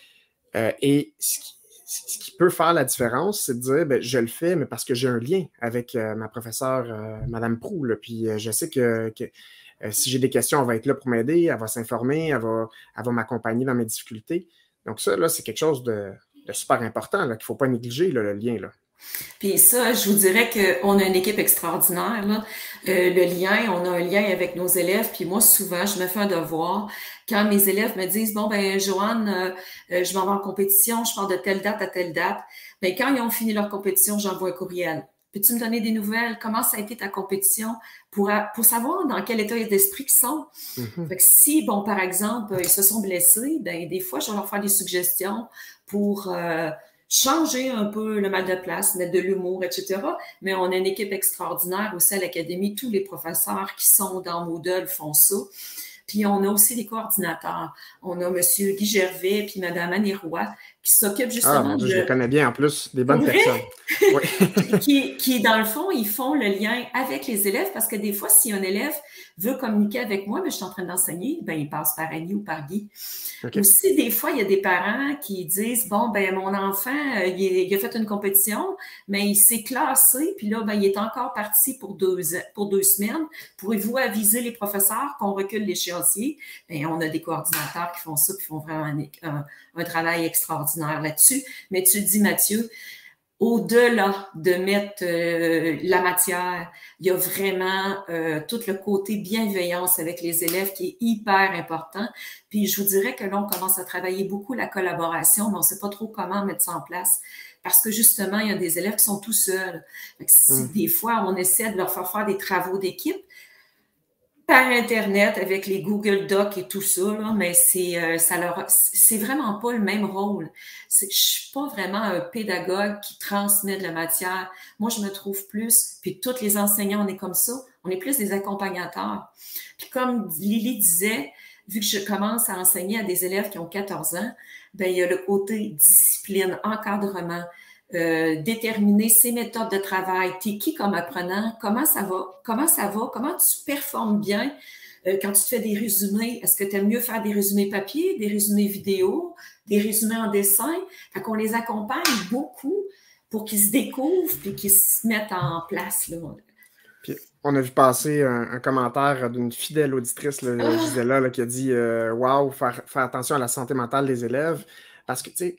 Et ce qui peut faire la différence, c'est de dire, ben, je le fais, mais parce que j'ai un lien avec ma professeure, Mme Proulx. Là, puis je sais que si j'ai des questions, elle va être là pour m'aider, elle va s'informer, elle va m'accompagner dans mes difficultés. Donc ça, là, c'est quelque chose de super important, qu'il ne faut pas négliger, là, le lien. Là. Puis ça, je vous dirais qu'on a une équipe extraordinaire. Là. Le lien, on a un lien avec nos élèves. Puis moi, souvent, je me fais un devoir. Quand mes élèves me disent, bon, ben Joanne, je m'en vais en compétition, je pars de telle date à telle date. Ben quand ils ont fini leur compétition, j'envoie un courriel. Peux-tu me donner des nouvelles? Comment ça a été ta compétition? Pour savoir dans quel état d'esprit ils sont. Fait que si, bon, par exemple, ils se sont blessés, ben des fois, je vais leur faire des suggestions pour changer un peu le mal de place, mettre de l'humour, etc. Mais on a une équipe extraordinaire aussi à l'Académie. Tous les professeurs qui sont dans Moodle font ça. Puis on a aussi des coordinateurs. On a M. Guy Gervais puis Mme Annie Roy qui s'occupent justement je les connais bien en plus, des bonnes personnes. Oui. qui, dans le fond, ils font le lien avec les élèves parce que des fois, si un élève veut communiquer avec moi, mais je suis en train d'enseigner, ben il passe par Annie ou par Guy. Okay. Aussi, des fois, il y a des parents qui disent, bon, ben mon enfant, il a fait une compétition, mais il s'est classé, puis là, ben il est encore parti pour 2 semaines. Pourrez-vous aviser les professeurs qu'on recule l'échéancier? Ben, on a des coordinateurs qui font ça, qui font vraiment un travail extraordinaire là-dessus. Mais tu le dis, Mathieu, au-delà de mettre la matière, il y a vraiment tout le côté bienveillance avec les élèves qui est hyper important. Puis je vous dirais que là, on commence à travailler beaucoup la collaboration, mais on ne sait pas trop comment mettre ça en place. Parce que justement, il y a des élèves qui sont tout seuls. Des fois, on essaie de leur faire des travaux d'équipe par Internet avec les Google Docs et tout ça, là, mais c'est vraiment pas le même rôle. Je suis pas vraiment un pédagogue qui transmet de la matière. Moi, je me trouve plus, puis tous les enseignants, on est comme ça, on est plus des accompagnateurs. Puis comme Lily disait, vu que je commence à enseigner à des élèves qui ont 14 ans, ben il y a le côté discipline, encadrement, déterminer ses méthodes de travail. T'es qui comme apprenant? Comment ça va? Comment tu performes bien quand tu te fais des résumés? Est-ce que tu aimes mieux faire des résumés papier, des résumés vidéo, des résumés en dessin? Fait qu'on les accompagne beaucoup pour qu'ils se découvrent et qu'ils se mettent en place. Là. Puis, on a vu passer un commentaire d'une fidèle auditrice, là, Gisela, là, qui a dit wow, faire attention à la santé mentale des élèves. Parce que, tu sais,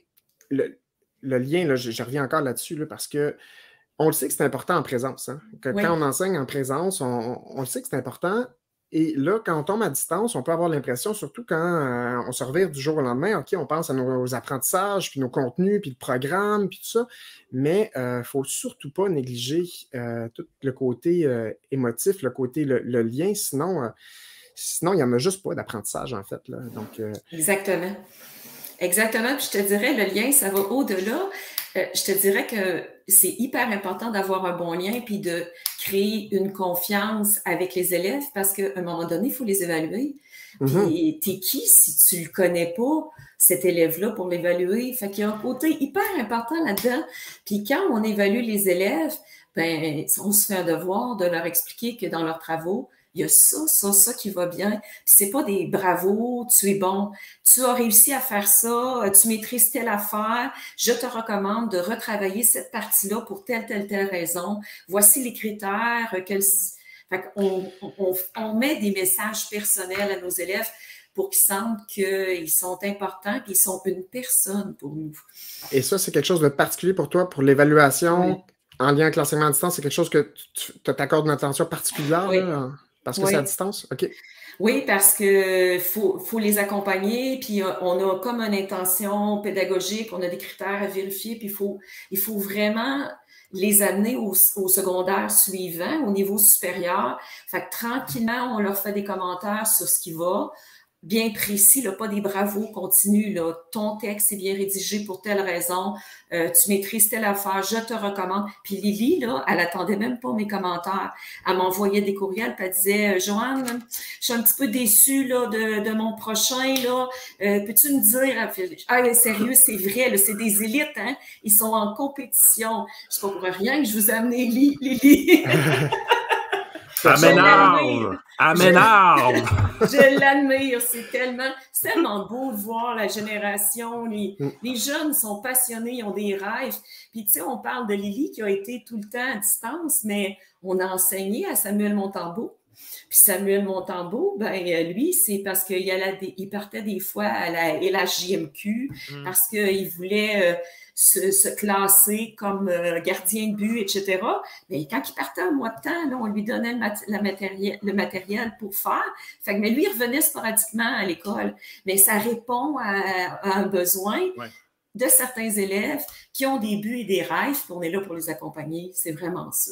le lien, là, je reviens encore là-dessus, là, parce que on le sait que c'est important en présence. Hein? Quand on enseigne en présence, on le sait que c'est important. Et là, quand on tombe à distance, on peut avoir l'impression, surtout quand on se revire du jour au lendemain, OK, on pense à nos apprentissages, puis nos contenus, puis le programme, puis tout ça. Mais il ne faut surtout pas négliger tout le côté émotif, le côté, le lien, sinon, il n'y en a juste pas d'apprentissage, en fait. Là. Donc, Exactement. Exactement. Puis je te dirais, le lien, ça va au-delà. Je te dirais que c'est hyper important d'avoir un bon lien puis de créer une confiance avec les élèves parce qu'à un moment donné, il faut les évaluer. Puis t'es qui si tu le connais pas, cet élève-là, pour l'évaluer? Fait qu'il y a un côté hyper important là-dedans. Puis quand on évalue les élèves, ben on se fait un devoir de leur expliquer que dans leurs travaux, il y a ça qui va bien. Puis c'est pas des bravos, tu es bon, tu as réussi à faire ça, tu maîtrises telle affaire, je te recommande de retravailler cette partie-là pour telle raison. Voici les critères. Fait Fait on met des messages personnels à nos élèves pour qu'ils sentent qu'ils sont importants, qu'ils sont une personne pour nous. Et ça, c'est quelque chose de particulier pour toi, pour l'évaluation en lien avec l'enseignement à distance? C'est quelque chose que tu t'accordes une attention particulière là, parce que c'est à distance? OK. Oui, parce que faut les accompagner, puis on a comme une intention pédagogique, on a des critères à vérifier, puis il faut vraiment les amener au secondaire suivant, au niveau supérieur. Fait que tranquillement, on leur fait des commentaires sur ce qui va, bien précis, là, pas des bravos continus, là. Ton texte est bien rédigé pour telle raison, tu maîtrises telle affaire, je te recommande. Puis Lily, là, elle attendait même pas mes commentaires. Elle m'envoyait des courriels, puis elle disait, Joanne, je suis un petit peu déçue, là, de mon prochain, là. Peux-tu me dire? Ah, sérieux, c'est vrai, là, c'est des élites, hein. Ils sont en compétition. Je sais pas pour rien que je vous ai amené Lily. Elle m'énerve! Elle m'énerve! Je l'admire, c'est tellement beau de voir la génération. Les jeunes sont passionnés, ils ont des rêves. Puis, tu sais, on parle de Lily qui a été tout le temps à distance, mais on a enseigné à Samuel Montembeault. Puis Samuel Montembeault, ben lui, c'est parce qu'il partait des fois à la LHJMQ parce qu'il voulait se classer comme gardien de but, etc. Mais quand il partait un mois de temps, là, on lui donnait le matériel pour faire. Fait que, mais lui, il revenait sporadiquement à l'école. Mais ça répond à un besoin de certains élèves qui ont des buts et des rêves, puis on est là pour les accompagner. C'est vraiment ça.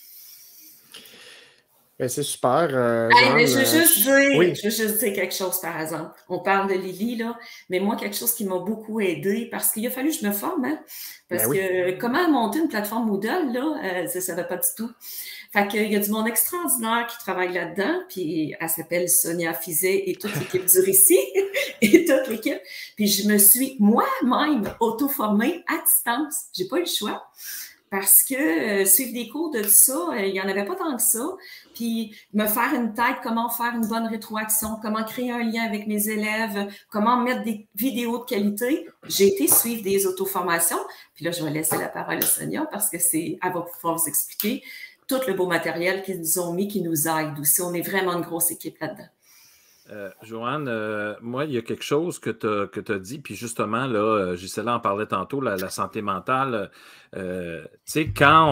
Ben, c'est super. Mais je veux juste dire quelque chose, par exemple. On parle de Lily, là, mais moi, quelque chose qui m'a beaucoup aidé, parce qu'il a fallu que je me forme, hein, parce que comment monter une plateforme Moodle, là, ça ne va pas du tout. Fait qu'il y a du monde extraordinaire qui travaille là-dedans, puis elle s'appelle Sonia Fizet et toute l'équipe du récit, et toute l'équipe. Puis je me suis moi-même auto-formée à distance. J'ai pas eu le choix. Parce que suivre des cours de tout ça, il n'y en avait pas tant que ça. Puis me faire une tête, comment faire une bonne rétroaction, comment créer un lien avec mes élèves, comment mettre des vidéos de qualité. J'ai été suivre des auto-formations. Puis là, je vais laisser la parole à Sonia parce que elle va pouvoir vous expliquer tout le beau matériel qu'ils nous ont mis, qui nous aide aussi. On est vraiment une grosse équipe là-dedans. Joanne, moi, il y a quelque chose que tu as dit, puis justement, là, Gisela en parlait tantôt, la santé mentale. Tu sais,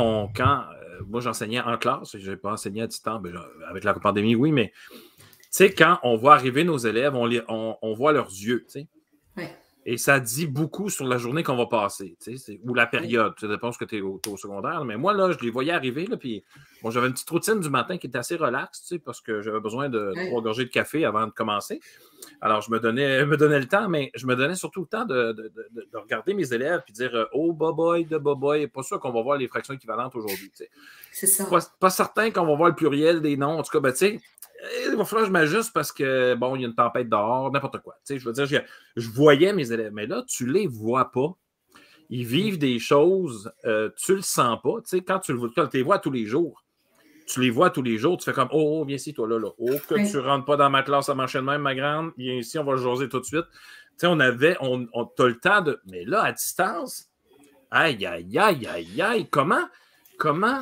moi, j'enseignais en classe, je n'ai pas enseigné à distance, avec la pandémie, oui, mais tu sais, quand on voit arriver nos élèves, on voit leurs yeux, tu sais. Ouais. Et ça dit beaucoup sur la journée qu'on va passer, ou la période. Ça dépend ce que tu es au secondaire. Mais moi, là, je les voyais arriver, là, puis bon, j'avais une petite routine du matin qui était assez relaxe, parce que j'avais besoin de 3 gorgées de café avant de commencer. Alors, je me donnais le temps, mais je me donnais surtout le temps de regarder mes élèves et dire « Oh, boboy, de boboy », pas sûr qu'on va voir les fractions équivalentes aujourd'hui. C'est ça. Pas certain qu'on va voir le pluriel des noms. En tout cas, ben, tu sais, il va falloir que je m'ajuste parce que, bon, il y a une tempête dehors, n'importe quoi. Je veux dire, je voyais mes élèves, mais là, tu les vois pas. Ils vivent des choses, tu le sens pas. Quand tu les vois tous les jours, tu fais comme, oh, viens ici, toi, là. Oh, que tu rentres pas dans ma classe à marcher de même, ma grande. Viens ici, on va le jaser tout de suite. Tu sais, t'as le temps de... Mais là, à distance, aïe, aïe, aïe, aïe, aïe, comment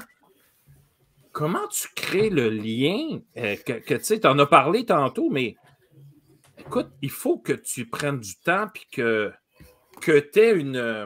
tu crées le lien que tu sais, tu en as parlé tantôt, mais écoute, il faut que tu prennes du temps puis que tu aies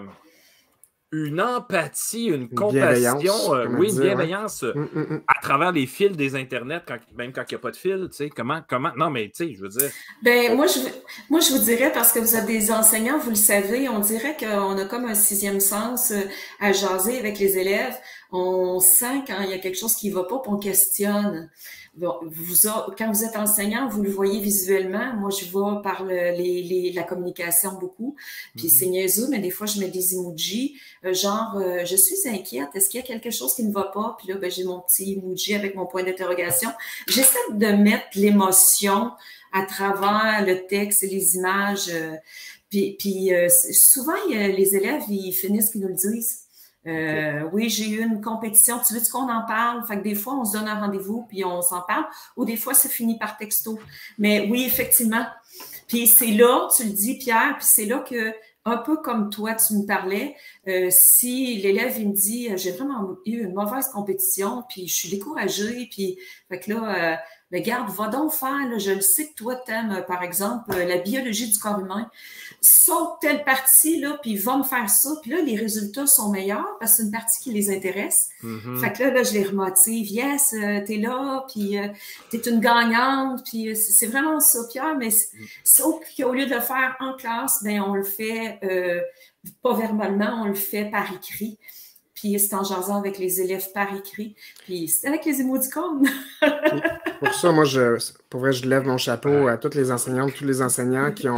une empathie, une compassion, une bienveillance à travers les fils des internets, même quand il n'y a pas de fil, tu sais, comment, non, mais tu sais, je veux dire... Ben, moi, je vous dirais, parce que vous êtes des enseignants, vous le savez, on dirait qu'on a comme un 6e sens à jaser avec les élèves. On sent quand il y a quelque chose qui ne va pas, puis on questionne. Bon, quand vous êtes enseignant, vous le voyez visuellement. Moi, je vois par la communication beaucoup. Puis c'est niaiseux, mais des fois, je mets des emojis, je suis inquiète. Est-ce qu'il y a quelque chose qui ne va pas? Puis là, ben, j'ai mon petit emoji avec mon point d'interrogation. J'essaie de mettre l'émotion à travers le texte et les images. Puis souvent, les élèves, ils finissent qu'ils nous le disent. Oui, j'ai eu une compétition. Tu veux qu'on en parle? Fait que des fois, on se donne un rendez-vous puis on s'en parle. Ou des fois, c'est fini par texto. Mais oui, effectivement. Puis c'est là, tu le dis, Pierre, puis c'est là que, un peu comme toi, tu me parlais, Si l'élève, il me dit, j'ai vraiment eu une mauvaise compétition, puis je suis découragée, puis fait que là, regarde, va donc faire, là, je le sais que toi, t'aimes, par exemple, la biologie du corps humain. Saute telle partie, là, puis va me faire ça. Puis là, les résultats sont meilleurs parce que c'est une partie qui les intéresse. Fait que là, je les remotive. Yes, t'es là, puis t'es une gagnante. Puis c'est vraiment ça, Pierre. Mais au lieu de le faire en classe, ben on le fait pas verbalement, on le fait par écrit. Puis c'est en jasant avec les élèves par écrit. Puis c'est avec les émoticônes. Pour ça, moi, pour vrai, je lève mon chapeau à toutes les enseignantes, tous les enseignants qui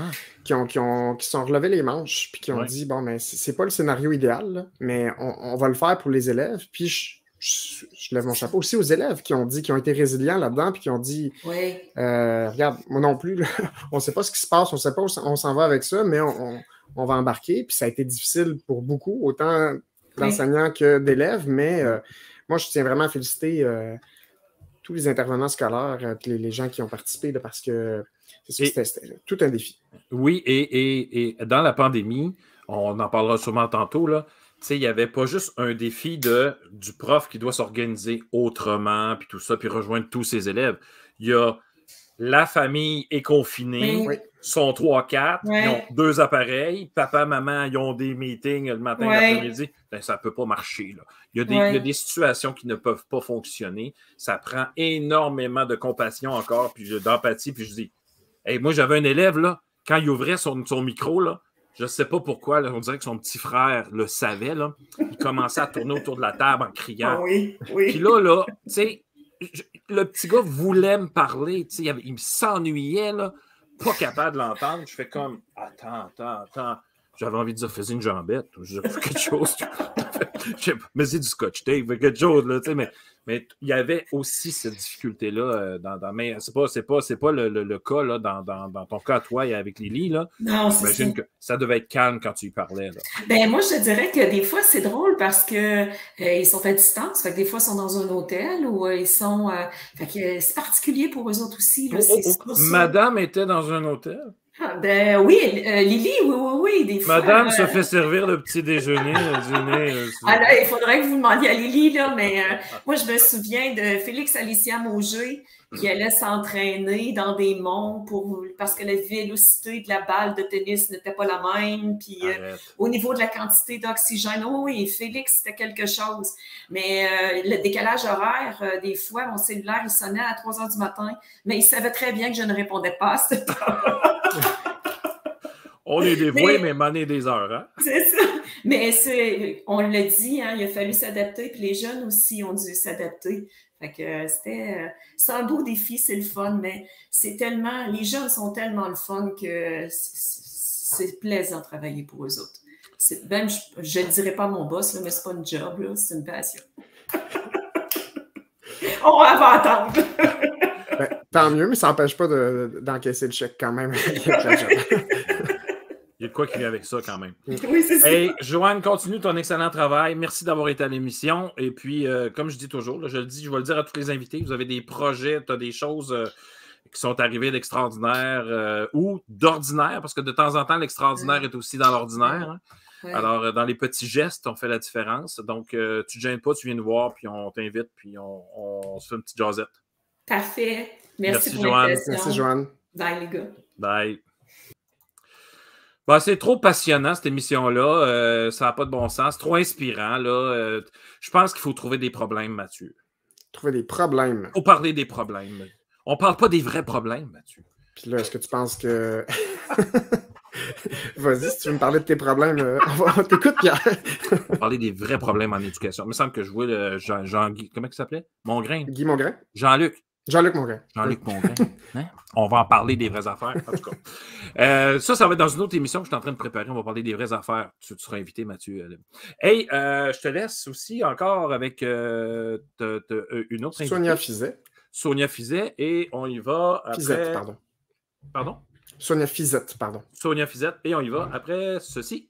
sont relevés les manches, puis qui ont dit, bon, mais c'est pas le scénario idéal, là, mais on va le faire pour les élèves. Puis je lève mon chapeau aussi aux élèves qui ont été résilients là-dedans, puis qui ont dit, regarde, moi non plus, là, on sait pas ce qui se passe, on sait pas où on s'en va avec ça, mais on va embarquer. Puis ça a été difficile pour beaucoup, autant d'enseignants que d'élèves, mais moi, je tiens vraiment à féliciter tous les intervenants scolaires, les gens qui ont participé, là, parce que c'était tout un défi. Oui, et dans la pandémie, on en parlera sûrement tantôt, là, il n'y avait pas juste un défi du prof qui doit s'organiser autrement, puis tout ça, puis rejoindre tous ses élèves. Il y a la famille est confinée, sont 3-4, ils ont 2 appareils, papa, maman, ils ont des meetings le matin, l'après-midi. Ben, ça ne peut pas marcher, là. Il y a des situations qui ne peuvent pas fonctionner. Ça prend énormément de compassion encore, puis d'empathie, puis je dis, hey, moi, j'avais un élève, là, quand il ouvrait son micro, là, je ne sais pas pourquoi, là, on dirait que son petit frère le savait, là, il commençait à tourner autour de la table en criant. Puis là, tu sais, le petit gars voulait me parler, il s'ennuyait, là, pas capable de l'entendre. Je fais comme, attends. J'avais envie de dire, faisais une jambette, je fais quelque chose. Mais c'est du scotch tape, quelque chose, là, mais il y avait aussi cette difficulté-là. Mais c'est pas le cas, là, dans ton cas, toi, et avec Lily, là. Non, j'imagine que ça devait être calme quand tu y parlais, là. Ben, moi, je te dirais que des fois, c'est drôle parce que ils sont à distance. Fait que des fois, ils sont dans un hôtel ou ils sont. Fait que c'est particulier pour eux autres aussi, là. Madame était dans un hôtel? Ben oui, Lily, oui, des fois. Madame se fait servir le petit déjeuner, le dîner. Là, il faudrait que vous demandiez à Lily, là, mais moi, je me souviens de Félix Alicia Mauger qui allait s'entraîner dans des monts parce que la vélocité de la balle de tennis n'était pas la même. Puis au niveau de la quantité d'oxygène, oui, Félix, c'était quelque chose. Mais le décalage horaire, des fois, mon cellulaire, il sonnait à 3 heures du matin, mais il savait très bien que je ne répondais pas à cette heure. On est dévoués, mais maner des heures, hein? C'est ça. Mais on l'a dit, hein, il a fallu s'adapter, puis les jeunes aussi ont dû s'adapter. Fait que c'est un beau défi, c'est le fun, mais les jeunes sont tellement le fun que c'est plaisant de travailler pour eux autres. Même, je ne dirais pas mon boss, là, mais c'est pas une job, là, c'est une passion. On va attendre. Ben, tant mieux, mais ça n'empêche pas d'encaisser le chèque quand même. Il y a de quoi qui vient avec ça quand même. Oui, c'est ça. Hey, Joanne, continue ton excellent travail. Merci d'avoir été à l'émission. Et puis, comme je dis toujours, là, je vais le dire à tous les invités, vous avez des projets, tu as des choses qui sont arrivées d'extraordinaire ou d'ordinaire, parce que de temps en temps, l'extraordinaire est aussi dans l'ordinaire. Hein. Ouais. Alors, dans les petits gestes, on fait la différence. Donc, tu ne te gênes pas, tu viens nous voir, puis on t'invite, puis on se fait une petite jasette. Parfait. Merci pour Joanne. l'invitation. Merci, Joanne. Bye, les gars. Bye. Ben, c'est trop passionnant, cette émission-là. Ça n'a pas de bon sens. C'est trop inspirant. Là. Je pense qu'il faut trouver des problèmes, Mathieu. Trouver des problèmes. Il faut parler des problèmes. On ne parle pas des vrais problèmes, Mathieu. Puis là, est-ce que tu penses que... Vas-y, si tu veux me parler de tes problèmes, on t'écoute, Pierre. On va parler des vrais problèmes en éducation. Il me semble que je vois Jean-Guy... Comment il s'appelait? Mongrain. Guy Mongrain. Jean-Luc. Jean-Luc Mongrain. Jean-Luc Mongrain. Hein? On va en parler des vraies affaires, en tout cas. Ça va être dans une autre émission que je suis en train de préparer. On va parler des vraies affaires. Tu seras invité, Mathieu. Hey, je te laisse aussi encore avec une autre invitée. Sonia Fizet. Sonia Fizet. Et on y va après... Fizette, pardon. Pardon? Sonia Fizette, pardon. Sonia Fizet. Et on y va après ceci.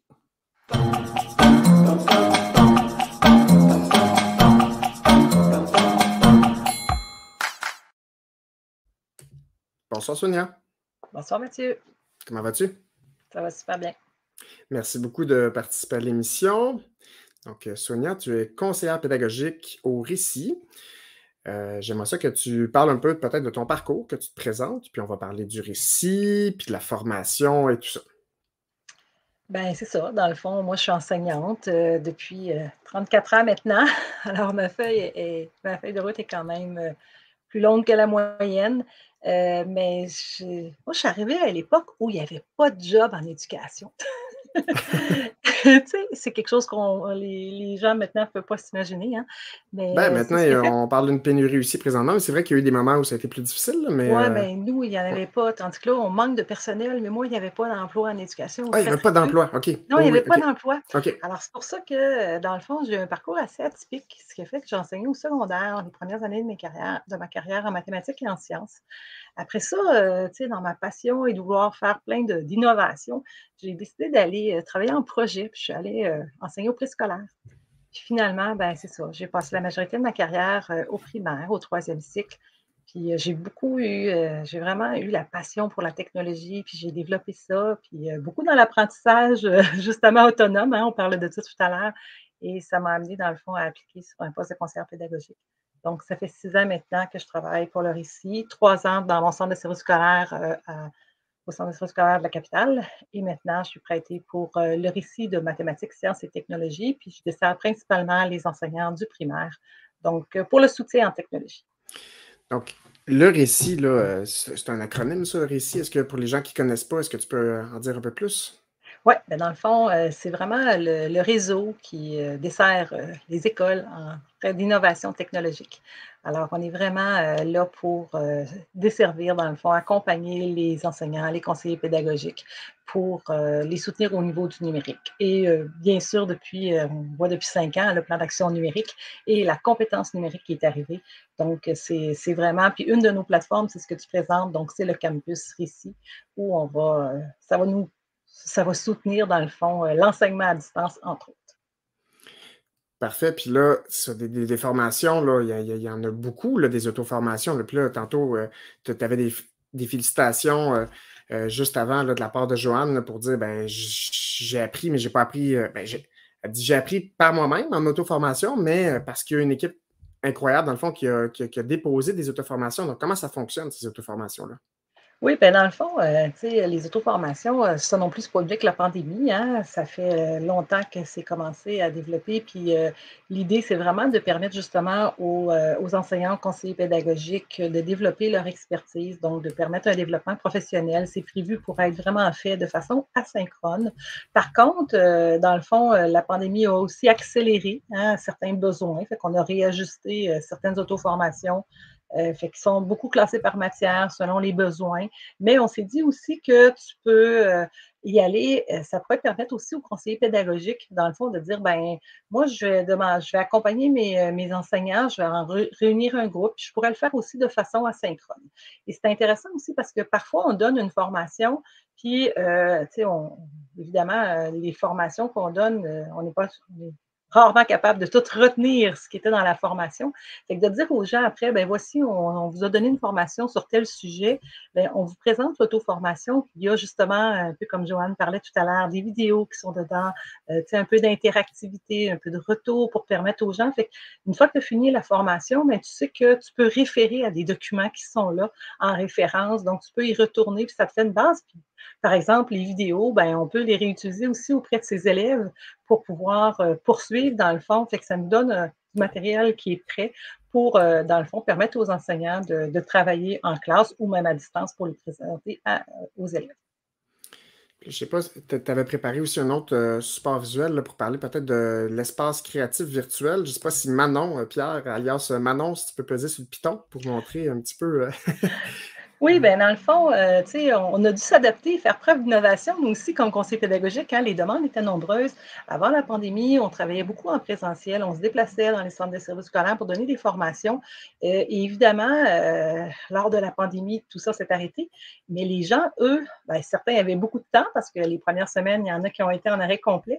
Bonsoir, Sonia. Bonsoir, Mathieu. Comment vas-tu? Ça va super bien. Merci beaucoup de participer à l'émission. Donc, Sonia, tu es conseillère pédagogique au Récit. J'aimerais ça que tu parles un peu peut-être de ton parcours, que tu te présentes, puis on va parler du récit, puis de la formation et tout ça. Ben c'est ça. Dans le fond, moi, je suis enseignante depuis 34 ans maintenant. Alors, ma feuille de route est quand même plus longue que la moyenne. Mais moi, je suis arrivée à l'époque où il n'y avait pas de job en éducation. Tu sais, c'est quelque chose que les gens maintenant ne peuvent pas s'imaginer. Hein? Ben, Mais maintenant, on parle d'une pénurie aussi présentement, mais c'est vrai qu'il y a eu des moments où ça a été plus difficile, là, mais... Oui, ben nous, il n'y en avait pas. Tandis que là, on manque de personnel, mais moi, il n'y avait pas d'emploi en éducation. Ah, il n'y avait pas d'emploi, OK. Non, il n'y avait pas d'emploi. OK. Alors, c'est pour ça que, dans le fond, j'ai un parcours assez atypique, ce qui a fait que j'ai enseigné au secondaire les premières années de ma carrière en mathématiques et en sciences. Après ça, tu sais, dans ma passion et de vouloir faire plein d'innovations, j'ai décidé d'aller travailler en projet, puis je suis allée enseigner au préscolaire. Puis finalement, ben c'est ça, j'ai passé la majorité de ma carrière au primaire, au 3e cycle. Puis j'ai vraiment eu la passion pour la technologie, puis j'ai développé ça, puis beaucoup dans l'apprentissage, justement autonome, hein, on parlait de ça tout à l'heure, et ça m'a amené dans le fond à appliquer sur un poste de conseillère pédagogique. Donc, ça fait 6 ans maintenant que je travaille pour le Récit, 3 ans dans mon centre de service scolaire au centre de service scolaire de la capitale, et maintenant, je suis prêtée pour le Récit de mathématiques, sciences et technologies, puis je dessert principalement les enseignants du primaire, donc pour le soutien en technologie. Donc, le Récit, là, c'est un acronyme, ça, le Récit. Est-ce que pour les gens qui ne connaissent pas, est-ce que tu peux en dire un peu plus? Oui, ben dans le fond, c'est vraiment le réseau qui dessert les écoles en fait d'innovation technologique. Alors, on est vraiment là pour desservir, dans le fond, accompagner les enseignants, les conseillers pédagogiques pour les soutenir au niveau du numérique. Et bien sûr, on voit depuis 5 ans le plan d'action numérique et la compétence numérique qui est arrivée. Donc, c'est vraiment, puis une de nos plateformes, c'est ce que tu présentes, donc c'est le campus Récit, où ça va soutenir, dans le fond, l'enseignement à distance, entre autres. Parfait. Puis là, sur des formations, là, il y en a beaucoup, là, des auto-formations. Là. Puis là, tantôt, tu avais des félicitations juste avant là, de la part de Joanne là, pour dire ben j'ai appris, mais j'ai pas appris. Elle dit j'ai appris par moi-même en auto-formation, mais parce qu'il y a une équipe incroyable, dans le fond, qui a déposé des auto-formations. Donc, comment ça fonctionne, ces auto-formations-là? Oui, bien dans le fond, tu sais, les auto-formations, ça non plus, c'est pas depuis que la pandémie, hein. Ça fait longtemps que c'est commencé à développer. Puis l'idée, c'est vraiment de permettre justement aux enseignants, aux conseillers pédagogiques de développer leur expertise, donc de permettre un développement professionnel. C'est prévu pour être vraiment fait de façon asynchrone. Par contre, dans le fond, la pandémie a aussi accéléré certains besoins. Fait qu'on a réajusté certaines auto-formations. Fait qu'ils sont beaucoup classés par matière selon les besoins. Mais on s'est dit aussi que tu peux y aller, ça pourrait permettre aussi aux conseillers pédagogiques, dans le fond, de dire, ben moi, je vais accompagner mes enseignants, je vais réunir un groupe, puis je pourrais le faire aussi de façon asynchrone. Et c'est intéressant aussi parce que parfois, on donne une formation, puis, tu sais, évidemment, les formations qu'on donne, on n'est pas rarement capable de tout retenir ce qui était dans la formation. Fait que de dire aux gens après, ben voici, on vous a donné une formation sur tel sujet, ben on vous présente l'auto-formation, puis il y a justement, un peu comme Joanne parlait tout à l'heure, des vidéos qui sont dedans, tu sais, un peu d'interactivité, un peu de retour pour permettre aux gens. Fait une fois que tu as fini la formation, ben tu sais que tu peux référer à des documents qui sont là en référence, donc tu peux y retourner, puis ça te fait une base. Puis, par exemple, les vidéos, ben on peut les réutiliser aussi auprès de ses élèves pour pouvoir poursuivre dans le fond. Fait que ça nous donne du matériel qui est prêt pour, dans le fond, permettre aux enseignants de travailler en classe ou même à distance pour les présenter aux élèves. Je ne sais pas, tu avais préparé aussi un autre support visuel là, pour parler peut-être de l'espace créatif virtuel. Je ne sais pas si Manon, Pierre, alias Manon, si tu peux peser sur le piton pour montrer un petit peu. Oui, bien, dans le fond, tu sais, on a dû s'adapter, faire preuve d'innovation, nous aussi, comme conseil pédagogique, hein, les demandes étaient nombreuses. Avant la pandémie, on travaillait beaucoup en présentiel, on se déplaçait dans les centres de services scolaires pour donner des formations. Et évidemment, lors de la pandémie, tout ça s'est arrêté. Mais les gens, eux, bien, certains avaient beaucoup de temps parce que les premières semaines, il y en a qui ont été en arrêt complet.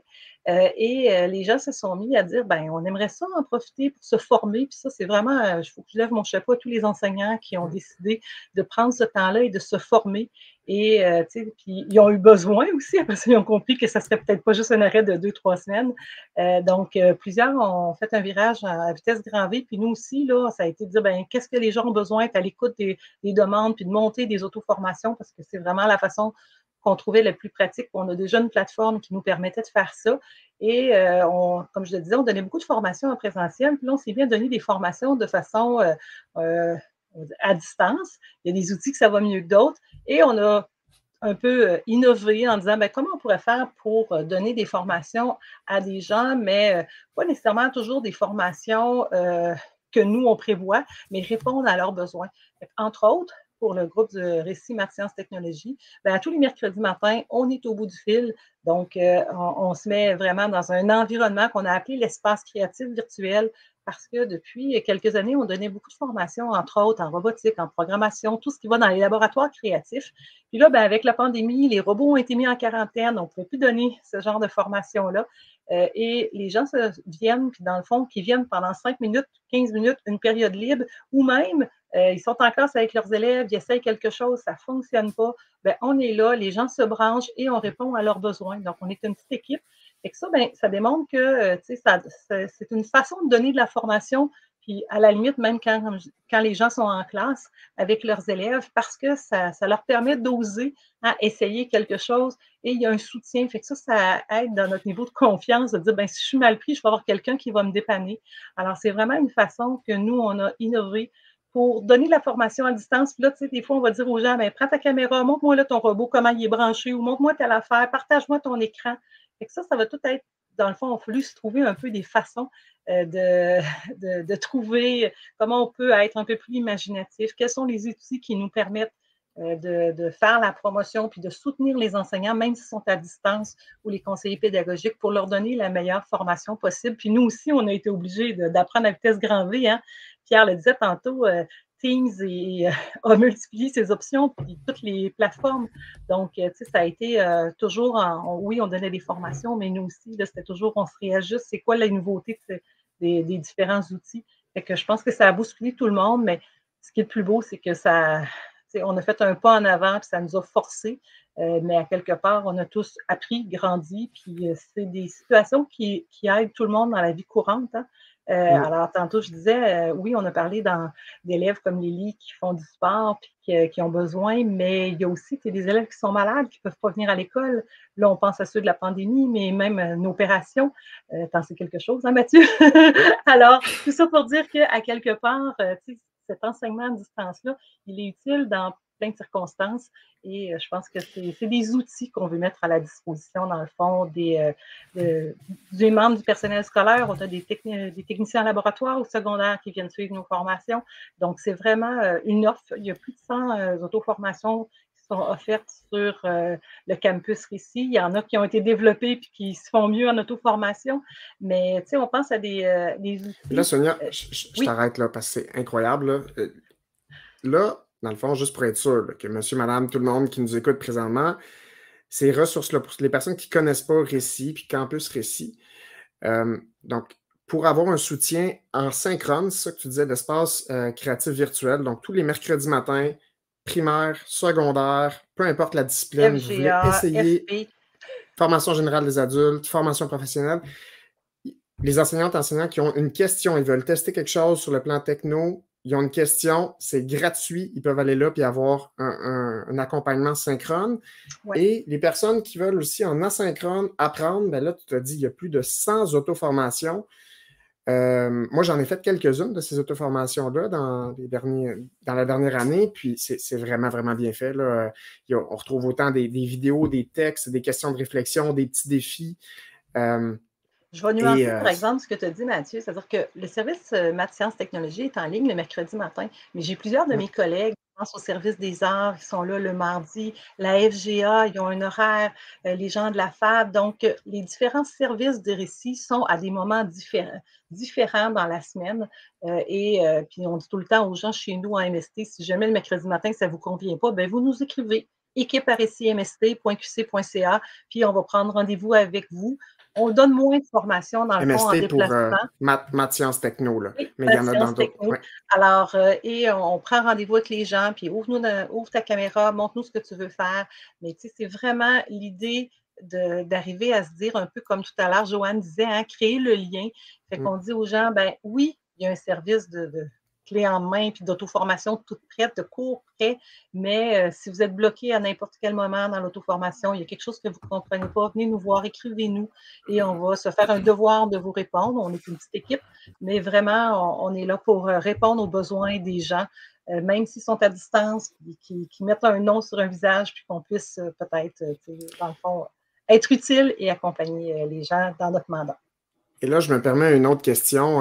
Les gens se sont mis à dire, ben, on aimerait ça en profiter pour se former. Puis ça, c'est vraiment, il faut que je lève mon chapeau à tous les enseignants qui ont décidé de prendre ce temps-là et de se former. Et puis, ils ont eu besoin aussi, après ça, ils ont compris que ça serait peut-être pas juste un arrêt de 2-3 semaines. Donc, plusieurs ont fait un virage à vitesse grand V. Puis nous aussi, là, ça a été de dire, ben, qu'est-ce que les gens ont besoin, être à l'écoute des demandes, puis de monter des auto-formations, parce que c'est vraiment la façon qu'on trouvait la plus pratique. On a déjà une plateforme qui nous permettait de faire ça. Et comme je le disais, on donnait beaucoup de formations en présentiel. Puis là, on s'est bien donné des formations de façon à distance. Il y a des outils que ça va mieux que d'autres. Et on a un peu innové en disant, bien, comment on pourrait faire pour donner des formations à des gens, mais pas nécessairement toujours des formations que nous, on prévoit, mais répondre à leurs besoins. Entre autres, pour le groupe de Récit Maths Sciences Technologies, bien, tous les mercredis matins, on est au bout du fil. Donc, on se met vraiment dans un environnement qu'on a appelé l'espace créatif virtuel, parce que depuis quelques années, on donnait beaucoup de formations, entre autres en robotique, en programmation, tout ce qui va dans les laboratoires créatifs. Puis là, bien, avec la pandémie, les robots ont été mis en quarantaine, on ne pouvait plus donner ce genre de formation-là. Et les gens viennent, puis dans le fond, qui viennent pendant 5 minutes, 15 minutes, une période libre, ou même, ils sont en classe avec leurs élèves, ils essayent quelque chose, ça ne fonctionne pas. Bien, on est là, les gens se branchent et on répond à leurs besoins. Donc, on est une petite équipe. Et que ça, bien, ça démontre que c'est une façon de donner de la formation, puis à la limite, même quand les gens sont en classe avec leurs élèves, parce que ça leur permet d'oser essayer quelque chose et il y a un soutien. Fait que ça aide dans notre niveau de confiance de dire, bien, si je suis mal pris, je vais avoir quelqu'un qui va me dépanner. Alors, c'est vraiment une façon que nous, on a innové pour donner de la formation à distance. Puis là, tu sais, des fois, on va dire aux gens, bien, prends ta caméra, montre-moi là ton robot, comment il est branché, ou montre-moi telle affaire, partage-moi ton écran. Fait que ça va tout être, dans le fond, il a fallu se trouver un peu des façons de trouver comment on peut être un peu plus imaginatif, quels sont les outils qui nous permettent de faire la promotion puis de soutenir les enseignants, même s'ils sont à distance, ou les conseillers pédagogiques, pour leur donner la meilleure formation possible. Puis nous aussi, on a été obligés d'apprendre à vitesse grand V. Hein? Pierre le disait tantôt, Teams a multiplié ses options, puis toutes les plateformes. Donc, tu sais, ça a été toujours, oui, on donnait des formations, mais nous aussi, c'était toujours, on se réajuste, c'est quoi la nouveauté des différents outils. Fait que je pense que ça a bousculé tout le monde, mais ce qui est le plus beau, c'est que on a fait un pas en avant, puis ça nous a forcés, mais à quelque part, on a tous appris, grandi, puis c'est des situations qui aident tout le monde dans la vie courante. Hein? Alors, tantôt, je disais, oui, on a parlé d'élèves comme Lily qui font du sport puis qui ont besoin, mais il y a aussi des élèves qui sont malades, qui ne peuvent pas venir à l'école. Là, on pense à ceux de la pandémie, mais même une opération. T'en sais quelque chose, hein, Mathieu? Alors, tout ça pour dire qu'à quelque part, cet enseignement à distance-là, il est utile dans plein de circonstances et je pense que c'est des outils qu'on veut mettre à la disposition, dans le fond, des membres du personnel scolaire. On a des techniciens en laboratoire ou secondaire qui viennent suivre nos formations. Donc, c'est vraiment une offre. Il y a plus de 100 auto-formations qui sont offertes sur le campus Récit. Il y en a qui ont été développées et qui se font mieux en auto-formation. Mais, tu sais, on pense à des outils. Là, Sonia, je t'arrête là parce que c'est incroyable. Là, dans le fond, juste pour être sûr que monsieur, madame, tout le monde qui nous écoute présentement, ces ressources-là, pour les personnes qui ne connaissent pas Récit puis Campus Récit, donc, pour avoir un soutien en synchrone, c'est ça que tu disais, d'espace créatif virtuel, donc tous les mercredis matins, primaire, secondaire, peu importe la discipline, FGA, vous voulez essayer FP. Formation générale des adultes, formation professionnelle. Les enseignants qui ont une question, ils veulent tester quelque chose sur le plan techno, ils ont une question, c'est gratuit, ils peuvent aller là et avoir un accompagnement synchrone. Ouais. Et les personnes qui veulent aussi en asynchrone apprendre, ben là, tu t'as dit, il y a plus de 100 auto-formations. Moi, j'en ai fait quelques-unes de ces auto-formations-là dans la dernière année, puis c'est vraiment, vraiment bien fait. Là. On retrouve autant des vidéos, des textes, des questions de réflexion, des petits défis. Je vais nuancer, par exemple, ce que tu as dit, Mathieu. C'est-à-dire que le service Maths Sciences Technologies est en ligne le mercredi matin, mais j'ai plusieurs de mes collègues qui pensent au service des arts, ils sont là le mardi, la FGA, ils ont un horaire, les gens de la FAB. Donc, les différents services de récit sont à des moments différents dans la semaine. Puis, on dit tout le temps aux gens chez nous en MST, si jamais le mercredi matin, ça ne vous convient pas, bien, vous nous écrivez équipe@récitmst.qc.ca, puis on va prendre rendez-vous avec vous. On donne moins de formation, dans le fond, en MST pour déplacement. maths sciences techno, là. Oui, Mais il y en a dans d'autres. techno. Ouais. Alors, et on prend rendez-vous avec les gens, puis ouvre ta caméra, montre-nous ce que tu veux faire. Mais tu sais, c'est vraiment l'idée d'arriver à se dire, un peu comme tout à l'heure, Joanne disait, hein, créer le lien. Fait qu'on dit aux gens, ben oui, il y a un service de clé en main, puis d'auto-formation toute prête, de cours prêt, mais si vous êtes bloqué à n'importe quel moment dans l'auto-formation, il y a quelque chose que vous ne comprenez pas, venez nous voir, écrivez-nous, et on va se faire un devoir de vous répondre. On est une petite équipe, mais vraiment, on est là pour répondre aux besoins des gens, même s'ils sont à distance, qui mettent un nom sur un visage, puis qu'on puisse peut-être, dans le fond, être utile et accompagner les gens dans notre mandat. Et là, je me permets une autre question.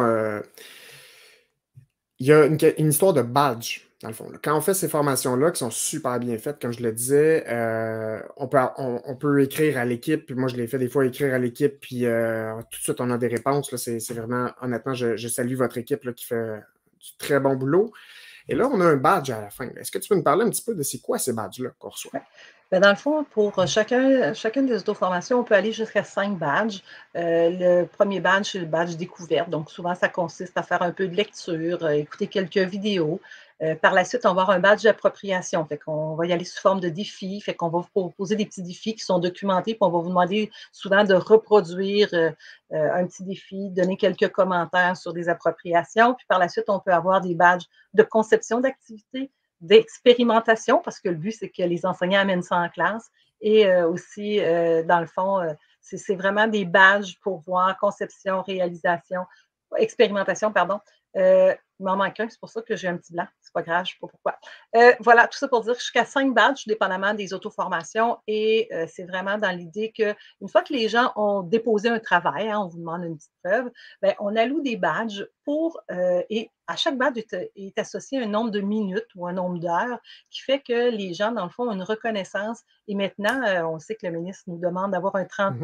Il y a une histoire de badge, dans le fond. Là. Quand on fait ces formations-là, qui sont super bien faites, comme je le disais, on peut écrire à l'équipe. Puis moi, je l'ai fait des fois, écrire à l'équipe, puis tout de suite, on a des réponses. Là, c'est vraiment, honnêtement, je salue votre équipe là, qui fait du très bon boulot. Et là, on a un badge à la fin. Est-ce que tu peux nous parler un petit peu de c'est quoi ces badges-là qu'on reçoit? Ouais. Ben dans le fond, pour chacune des auto-formations, on peut aller jusqu'à 5 badges. Le premier badge, c'est le badge découverte. Donc, souvent, ça consiste à faire un peu de lecture, écouter quelques vidéos. Par la suite, on va avoir un badge d'appropriation. Fait qu'on va y aller sous forme de défis. Fait qu'on va vous proposer des petits défis qui sont documentés. Puis on va vous demander souvent de reproduire un petit défi, donner quelques commentaires sur des appropriations. Puis par la suite, on peut avoir des badges de conception d'activités, d'expérimentation, parce que le but, c'est que les enseignants amènent ça en classe. Et aussi, dans le fond, c'est vraiment des badges pour voir conception, réalisation, expérimentation, pardon. Il m'en manque un, c'est pour ça que j'ai un petit blanc. C'est pas grave, je ne sais pas pourquoi. Voilà, tout ça pour dire jusqu'à 5 badges, dépendamment des auto-formations. Et c'est vraiment dans l'idée qu'une fois que les gens ont déposé un travail, hein, on vous demande une petite preuve, bien, on alloue des badges et à chaque badge est associé un nombre de minutes ou un nombre d'heures qui fait que les gens, dans le fond, ont une reconnaissance. Et maintenant, on sait que le ministre nous demande d'avoir un 30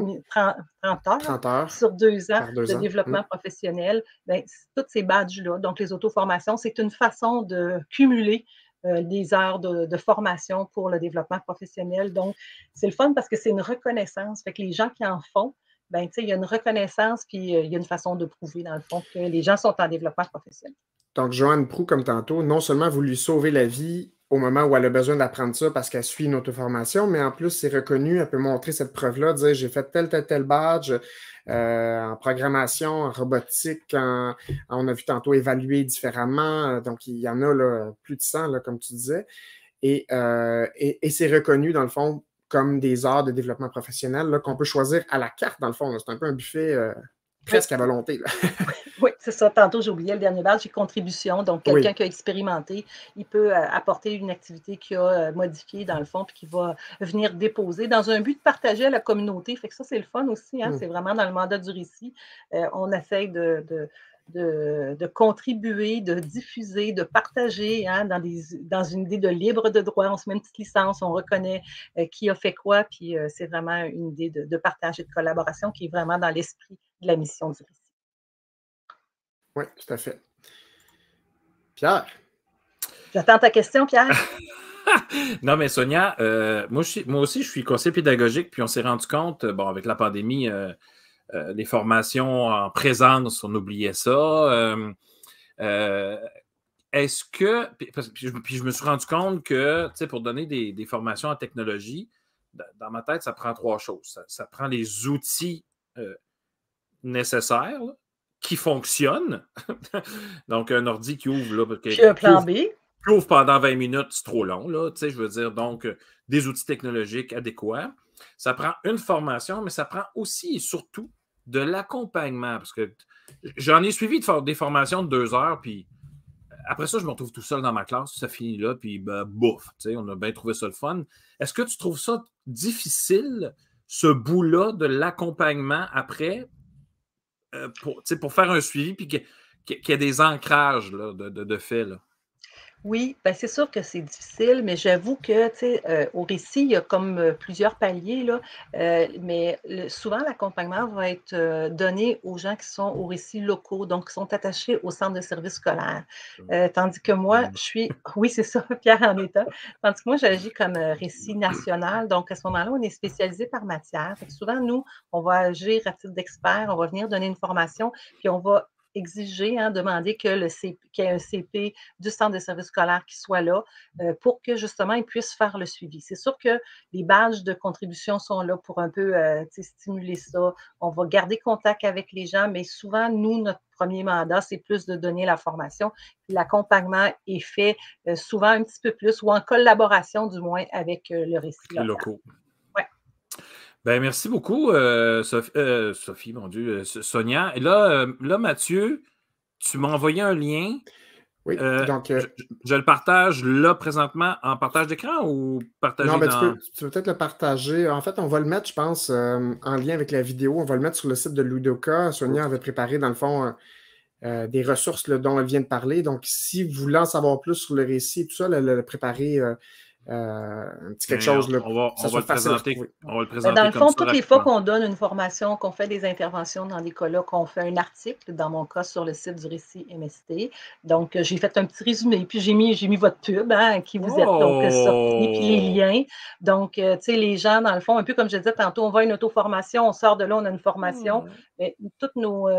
heures sur 2 ans de développement professionnel. Bien, toutes ces badges-là, donc les auto-formations, c'est une façon de cumuler des heures de formation pour le développement professionnel. Donc, c'est le fun parce que c'est une reconnaissance. Fait que les gens qui en font, ben, il y a une reconnaissance, puis il y a une façon de prouver, dans le fond, que les gens sont en développement professionnel. Donc, Joanne Proulx, comme tantôt, non seulement vous lui sauvez la vie au moment où elle a besoin d'apprendre ça parce qu'elle suit une auto-formation, mais en plus, c'est reconnu, elle peut montrer cette preuve-là, dire j'ai fait tel badge en programmation, en robotique, on a vu tantôt évaluer différemment, donc il y en a là, plus de 100, là, comme tu disais, et c'est reconnu, dans le fond, comme des heures de développement professionnel là, qu'on peut choisir à la carte, dans le fond. C'est un peu un buffet presque à volonté. Là. Oui, c'est ça. Tantôt, j'ai oublié le dernier badge, c'est contribution. Donc, quelqu'un qui a expérimenté, il peut apporter une activité qu'il a modifiée dans le fond, puis qui va venir déposer dans un but de partager à la communauté. Fait que ça, c'est le fun aussi. Hein? C'est vraiment dans le mandat du récit. On essaye de contribuer, de diffuser, de partager hein, dans une idée de libre de droit. On se met une petite licence, on reconnaît qui a fait quoi, puis c'est vraiment une idée de partage et de collaboration qui est vraiment dans l'esprit de la mission du récit. Oui, tout à fait. Pierre? J'attends ta question, Pierre. Non, mais Sonia, moi aussi, je suis conseiller pédagogique, puis on s'est rendu compte, bon, avec la pandémie, les formations en présence, on oubliait ça. Est-ce que... Puis je me suis rendu compte que, tu sais, pour donner des formations en technologie, dans ma tête, ça prend 3 choses. Ça prend les outils nécessaires, là, qui fonctionnent. Donc, un ordi qui ouvre... Là, puis un plan B. Qui ouvre pendant 20 minutes, c'est trop long, là. Tu sais, je veux dire, donc, des outils technologiques adéquats. Ça prend une formation, mais ça prend aussi et surtout de l'accompagnement. Parce que j'en ai suivi des formations de 2 heures, puis après ça, je me retrouve tout seul dans ma classe, ça finit là, puis ben, bouf, tu sais, on a bien trouvé ça le fun. Est-ce que tu trouves ça difficile, ce bout-là de l'accompagnement après, pour faire un suivi, puis qu'il y ait des ancrages là, de fait, là? Oui, ben c'est sûr que c'est difficile, mais j'avoue que, tu sais, au récit, il y a comme plusieurs paliers, là, mais souvent, l'accompagnement va être donné aux gens qui sont au récit locaux, donc qui sont attachés au centre de services scolaires. Tandis que moi, je suis, oui, c'est ça, Pierre en état, tandis que moi, j'agis comme récit national, donc à ce moment-là, on est spécialisé par matière. Fait que souvent, nous, on va agir à titre d'expert, on va venir donner une formation, puis on va exiger, demander qu'il y ait un CP du centre de services scolaires qui soit là pour que justement ils puissent faire le suivi. C'est sûr que les badges de contribution sont là pour un peu stimuler ça. On va garder contact avec les gens, mais souvent, nous, notre premier mandat, c'est plus de donner la formation. Puis l'accompagnement est fait souvent un petit peu plus ou en collaboration du moins avec le récit local. Locaux. Ouais. Ben, merci beaucoup, Sophie, mon Dieu, Sonia. Et là, Mathieu, tu m'as envoyé un lien. Oui, donc... Je le partage là présentement en partage d'écran ou partager non, ben, dans... tu peux peut-être le partager. En fait, on va le mettre, je pense, en lien avec la vidéo. On va le mettre sur le site de Ludoka. Sonia avait préparé, dans le fond, des ressources là, dont elle vient de parler. Donc, si vous voulez en savoir plus sur le récit et tout ça, elle a préparé un petit quelque chose. Là, on va le présenter. On va le présenter. Dans le fond, toutes les fois qu'on donne une formation, qu'on fait des interventions dans des colloques, on fait un article, dans mon cas, sur le site du récit MST. Donc, j'ai fait un petit résumé, puis j'ai mis votre pub, qui vous êtes donc sorti, puis les liens. Donc, tu sais, les gens, dans le fond, un peu comme je disais tantôt, on va à une auto-formation, on sort de là, on a une formation. Mais toutes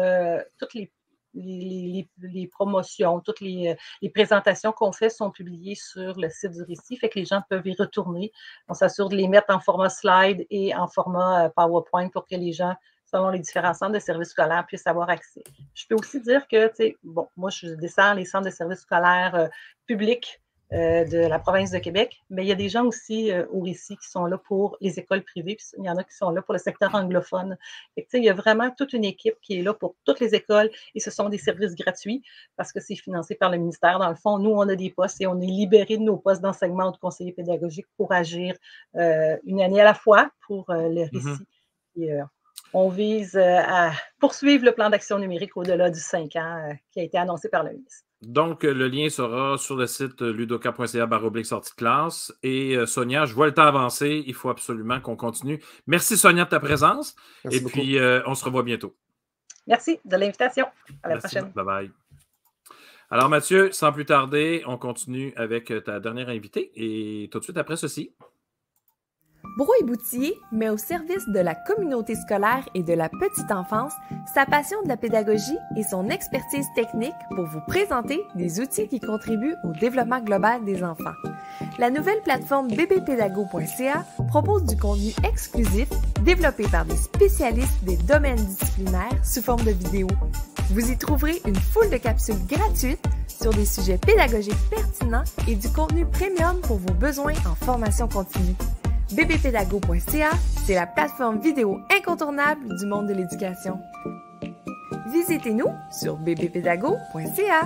les promotions, toutes les présentations qu'on fait sont publiées sur le site du récit, fait que les gens peuvent y retourner. On s'assure de les mettre en format slide et en format PowerPoint pour que les gens, selon les différents centres de services scolaires, puissent avoir accès. Je peux aussi dire que, tu sais, bon, moi, je descends les centres de services scolaires publics de la province de Québec, mais il y a des gens aussi au récit qui sont là pour les écoles privées, puis il y en a qui sont là pour le secteur anglophone. Fait que, il y a vraiment toute une équipe qui est là pour toutes les écoles et ce sont des services gratuits parce que c'est financé par le ministère. Dans le fond, nous, on a des postes et on est libérés de nos postes d'enseignement ou de conseiller pédagogique pour agir une année à la fois pour le récit. Et, on vise à poursuivre le plan d'action numérique au-delà du 5 ans qui a été annoncé par le ministre. Donc, le lien sera sur le site ludoka.ca/sortie de classe. Et Sonia, je vois le temps avancer. Il faut absolument qu'on continue. Merci, Sonia, de ta présence. Merci beaucoup. Puis, on se revoit bientôt. Merci de l'invitation. À la prochaine. Bye-bye. Alors, Mathieu, sans plus tarder, on continue avec ta dernière invitée. Et tout de suite après ceci. Brouille-Boutillé met au service de la communauté scolaire et de la petite enfance sa passion de la pédagogie et son expertise technique pour vous présenter des outils qui contribuent au développement global des enfants. La nouvelle plateforme bbpédago.ca propose du contenu exclusif développé par des spécialistes des domaines disciplinaires sous forme de vidéos. Vous y trouverez une foule de capsules gratuites sur des sujets pédagogiques pertinents et du contenu premium pour vos besoins en formation continue. bbpédago.ca, c'est la plateforme vidéo incontournable du monde de l'éducation. Visitez-nous sur bbpédago.ca.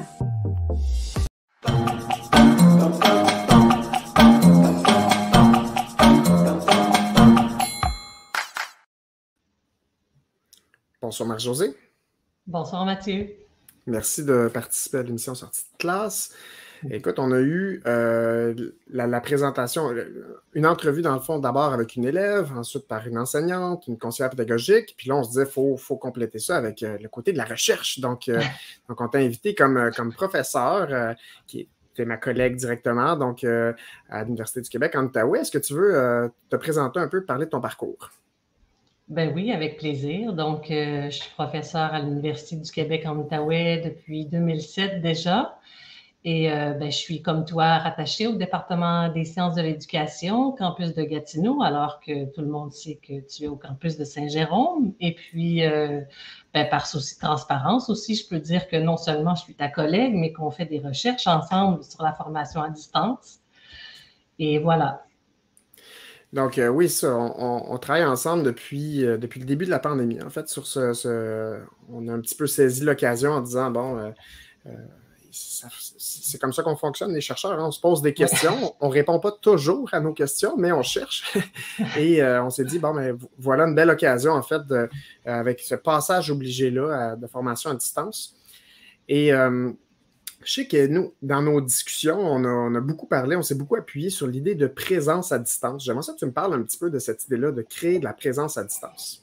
Bonsoir Marie-Josée. Bonsoir Mathieu. Merci de participer à l'émission Sortie de classe. Écoute, on a eu la présentation, une entrevue dans le fond d'abord avec une élève, ensuite par une enseignante, une conseillère pédagogique, puis là on se disait faut compléter ça avec le côté de la recherche. Donc on t'a invité comme professeur, qui était ma collègue directement, donc à l'Université du Québec en Outaouais. Est-ce que tu veux te présenter un peu, parler de ton parcours? Ben oui, avec plaisir. Donc, je suis professeure à l'Université du Québec en Outaouais depuis 2007 déjà. Et je suis, comme toi, rattachée au département des sciences de l'éducation, campus de Gatineau, alors que tout le monde sait que tu es au campus de Saint-Jérôme. Et puis, par souci de transparence aussi, je peux dire que non seulement je suis ta collègue, mais qu'on fait des recherches ensemble sur la formation à distance. Et voilà. Donc, oui, ça, on travaille ensemble depuis le début de la pandémie. En fait, sur on a un petit peu saisi l'occasion en disant, bon, c'est comme ça qu'on fonctionne, les chercheurs. On se pose des questions. On ne répond pas toujours à nos questions, mais on cherche. Et on s'est dit, bon, ben, voilà une belle occasion, en fait, avec ce passage obligé-là de formation à distance. Et Je sais que nous, dans nos discussions, on a beaucoup parlé, on s'est beaucoup appuyé sur l'idée de présence à distance. J'aimerais ça que tu me parles un petit peu de cette idée-là, de créer de la présence à distance.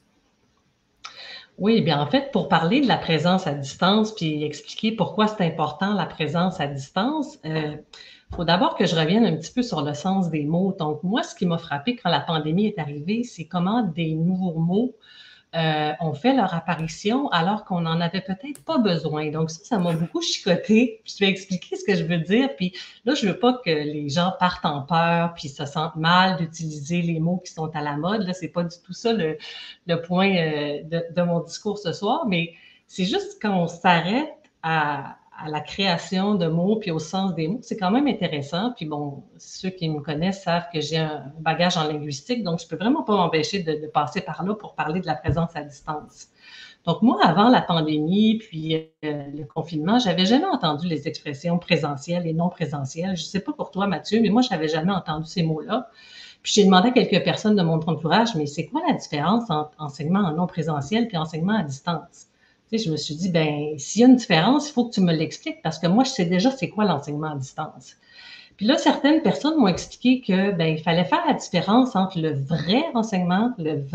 Oui, bien en fait, pour parler de la présence à distance, puis expliquer pourquoi c'est important la présence à distance, faut d'abord que je revienne un petit peu sur le sens des mots. Donc, moi, ce qui m'a frappé quand la pandémie est arrivée, c'est comment des nouveaux mots ont fait leur apparition alors qu'on n'en avait peut-être pas besoin. Donc, ça m'a beaucoup chicoté. Puis je vais expliquer ce que je veux dire. Puis là, je veux pas que les gens partent en peur puis se sentent mal d'utiliser les mots qui sont à la mode. Là, c'est pas du tout ça le point de mon discours ce soir, mais c'est juste quand on s'arrête à la création de mots puis au sens des mots, c'est quand même intéressant. Puis bon, ceux qui me connaissent savent que j'ai un bagage en linguistique, donc je peux vraiment pas m'empêcher de passer par là pour parler de la présence à distance. Donc moi, avant la pandémie puis le confinement, j'avais jamais entendu les expressions présentielles et non présentielles. Je sais pas pour toi, Mathieu, mais moi, j'avais jamais entendu ces mots-là. Puis j'ai demandé à quelques personnes de mon entourage, mais c'est quoi la différence entre enseignement en non présentiel puis enseignement à distance? Tu sais, je me suis dit, ben, s'il y a une différence, il faut que tu me l'expliques parce que moi, je sais déjà c'est quoi l'enseignement à distance. Puis là, certaines personnes m'ont expliqué que, ben, il fallait faire la différence entre le vrai enseignement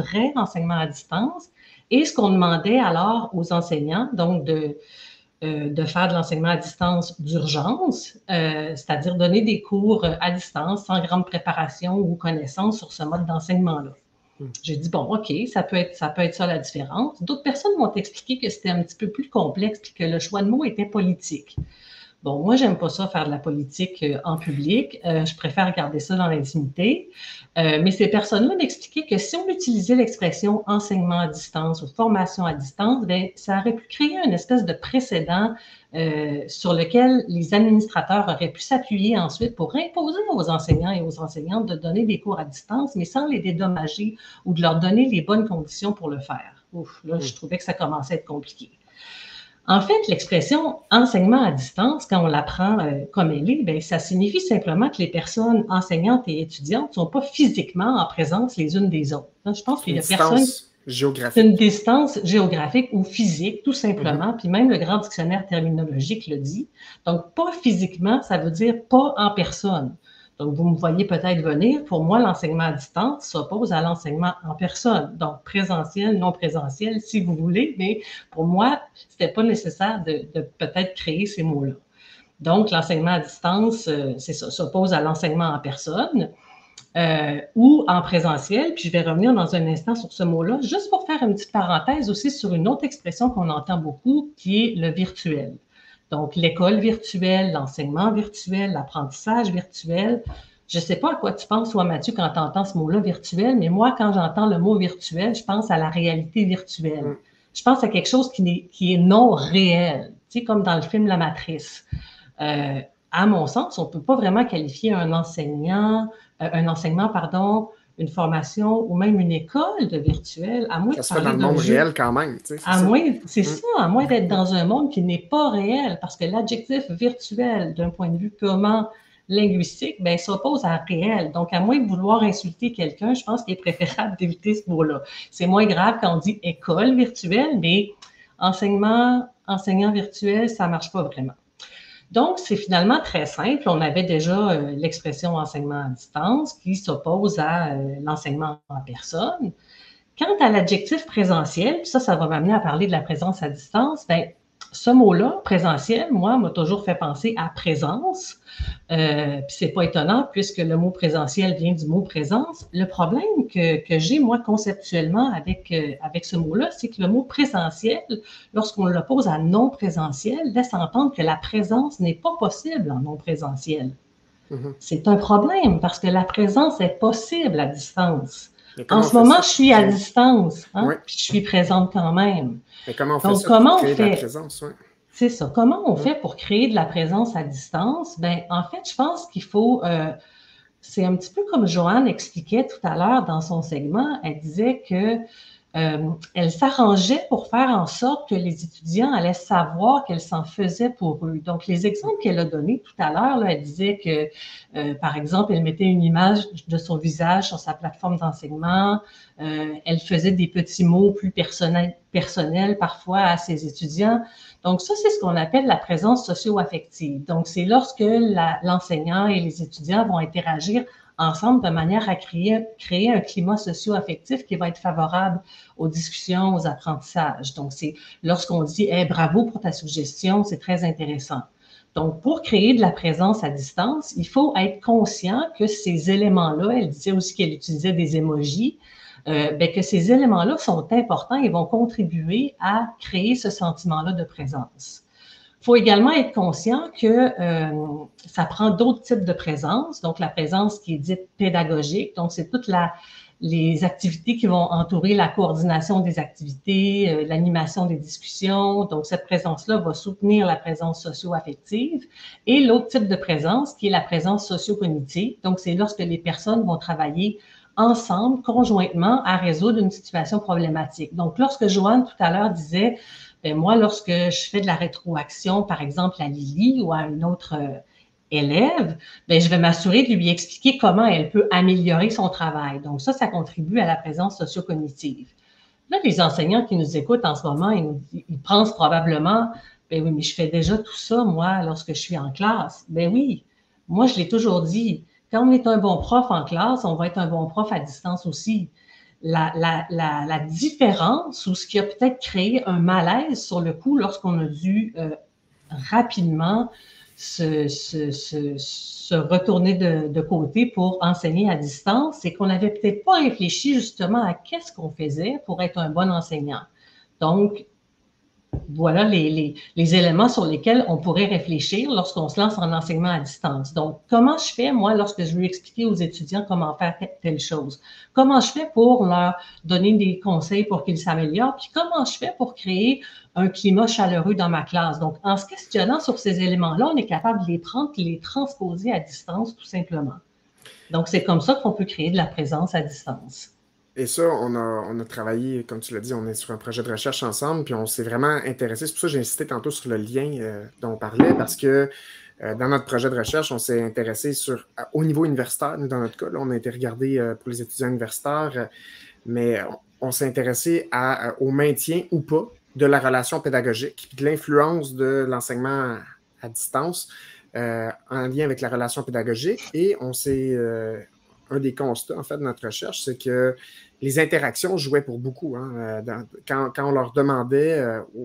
à distance et ce qu'on demandait alors aux enseignants, donc de faire de l'enseignement à distance d'urgence, c'est-à-dire donner des cours à distance sans grande préparation ou connaissance sur ce mode d'enseignement-là. J'ai dit, bon, OK, ça peut être ça la différence. D'autres personnes m'ont expliqué que c'était un petit peu plus complexe et que le choix de mots était politique. Bon, moi, j'aime pas ça, faire de la politique en public. Je préfère garder ça dans l'intimité. Mais ces personnes-là m'expliquaient que si on utilisait l'expression enseignement à distance ou formation à distance, bien, ça aurait pu créer une espèce de précédent sur lequel les administrateurs auraient pu s'appuyer ensuite pour imposer aux enseignants et aux enseignantes de donner des cours à distance, mais sans les dédommager ou de leur donner les bonnes conditions pour le faire. Ouf, là, je trouvais que ça commençait à être compliqué. En fait, l'expression enseignement à distance, quand on l'apprend comme elle est, bien, ça signifie simplement que les personnes enseignantes et étudiantes ne sont pas physiquement en présence les unes des autres. Je pense qu'il y a personne. C'est une distance géographique ou physique, tout simplement. Puis même le grand dictionnaire terminologique le dit. Donc, pas physiquement, ça veut dire pas en personne. Donc, vous me voyez peut-être venir. Pour moi, l'enseignement à distance s'oppose à l'enseignement en personne. Donc, présentiel, non présentiel, si vous voulez. Mais pour moi, c'était pas nécessaire de peut-être créer ces mots-là. Donc, l'enseignement à distance, c'est ça, s'oppose à l'enseignement en personne. Ou en présentiel, puis je vais revenir dans un instant sur ce mot-là, juste pour faire une petite parenthèse aussi sur une autre expression qu'on entend beaucoup, qui est le virtuel. Donc, l'école virtuelle, l'enseignement virtuel, l'apprentissage virtuel. Je ne sais pas à quoi tu penses, toi, Mathieu, quand tu entends ce mot-là, virtuel, mais moi, quand j'entends le mot virtuel, je pense à la réalité virtuelle. Je pense à quelque chose qui est non réel, tu sais, comme dans le film La Matrice. À mon sens, on ne peut pas vraiment qualifier un enseignement, une formation ou même une école de virtuel, à moins ça se fait dans le monde réel quand même. Tu sais, à moins d'être dans un monde qui n'est pas réel, parce que l'adjectif virtuel, d'un point de vue purement linguistique, ben, s'oppose à réel. Donc, à moins de vouloir insulter quelqu'un, je pense qu'il est préférable d'éviter ce mot-là. C'est moins grave quand on dit école virtuelle, mais enseignant virtuel, ça ne marche pas vraiment. Donc, c'est finalement très simple. On avait déjà l'expression enseignement à distance qui s'oppose à l'enseignement en personne. Quant à l'adjectif présentiel, puis ça va m'amener à parler de la présence à distance, bien, ce mot-là, présentiel, moi, m'a toujours fait penser à présence. Puis c'est pas étonnant puisque le mot présentiel vient du mot présence. Le problème que j'ai, moi, conceptuellement avec ce mot-là, c'est que le mot présentiel, lorsqu'on l'oppose à non présentiel, laisse entendre que la présence n'est pas possible en non présentiel. C'est un problème parce que la présence est possible à distance. En ce moment, je suis à distance, puis je suis présente quand même. Mais comment on fait ça pour créer de la présence? C'est ça. Comment on fait pour créer de la présence à distance? Ben, en fait, je pense qu'il faut... c'est un petit peu comme Joanne expliquait tout à l'heure dans son segment. Elle disait que elle s'arrangeait pour faire en sorte que les étudiants allaient savoir qu'elle s'en faisait pour eux. Donc, les exemples qu'elle a donnés tout à l'heure, elle disait que, par exemple, elle mettait une image de son visage sur sa plateforme d'enseignement, elle faisait des petits mots plus personnels parfois à ses étudiants. Donc, ça, c'est ce qu'on appelle la présence socio-affective. Donc, c'est lorsque l'enseignant et les étudiants vont interagir ensemble de manière à créer un climat socio-affectif qui va être favorable aux discussions, aux apprentissages. Donc, c'est lorsqu'on dit hey, « bravo pour ta suggestion », c'est très intéressant. Donc, pour créer de la présence à distance, il faut être conscient que ces éléments-là, elle disait aussi qu'elle utilisait des emojis, que ces éléments-là sont importants et vont contribuer à créer ce sentiment-là de présence. Il faut également être conscient que ça prend d'autres types de présence. Donc, la présence qui est dite pédagogique, donc c'est toutes les activités qui vont entourer la coordination des activités, l'animation des discussions. Donc, cette présence-là va soutenir la présence socio-affective. Et l'autre type de présence, qui est la présence socio-cognitive. Donc, c'est lorsque les personnes vont travailler ensemble, conjointement, à résoudre une situation problématique. Donc, lorsque Joanne, tout à l'heure, disait moi, lorsque je fais de la rétroaction, par exemple, à Lily ou à une autre élève, je vais m'assurer de lui expliquer comment elle peut améliorer son travail. Donc, ça contribue à la présence socio-cognitive. Là, les enseignants qui nous écoutent en ce moment, ils pensent probablement, oui, mais je fais déjà tout ça, moi, lorsque je suis en classe. Oui, moi, je l'ai toujours dit. Quand on est un bon prof en classe, on va être un bon prof à distance aussi. La différence ou ce qui a peut-être créé un malaise sur le coup lorsqu'on a dû rapidement se retourner de côté pour enseigner à distance, c'est qu'on n'avait peut-être pas réfléchi justement à qu'est-ce qu'on faisait pour être un bon enseignant. Donc, voilà les éléments sur lesquels on pourrait réfléchir lorsqu'on se lance en enseignement à distance. Donc, comment je fais, moi, lorsque je veux expliquer aux étudiants comment faire telle chose? Comment je fais pour leur donner des conseils pour qu'ils s'améliorent? Puis comment je fais pour créer un climat chaleureux dans ma classe? Donc, en se questionnant sur ces éléments-là, on est capable de les prendre et les transposer à distance, tout simplement. Donc, c'est comme ça qu'on peut créer de la présence à distance. Et ça, on a travaillé, comme tu l'as dit, on est sur un projet de recherche ensemble, puis on s'est vraiment intéressé. C'est pour ça que j'ai insisté tantôt sur le lien dont on parlait, parce que dans notre projet de recherche, on s'est intéressé au niveau universitaire. Nous, dans notre cas, là, on a été regardé pour les étudiants universitaires, mais on s'est intéressé au maintien ou pas de la relation pédagogique, de l'influence de l'enseignement à distance en lien avec la relation pédagogique. Et on s'est... un des constats, en fait, de notre recherche, c'est que les interactions jouaient pour beaucoup. Hein, quand on leur demandait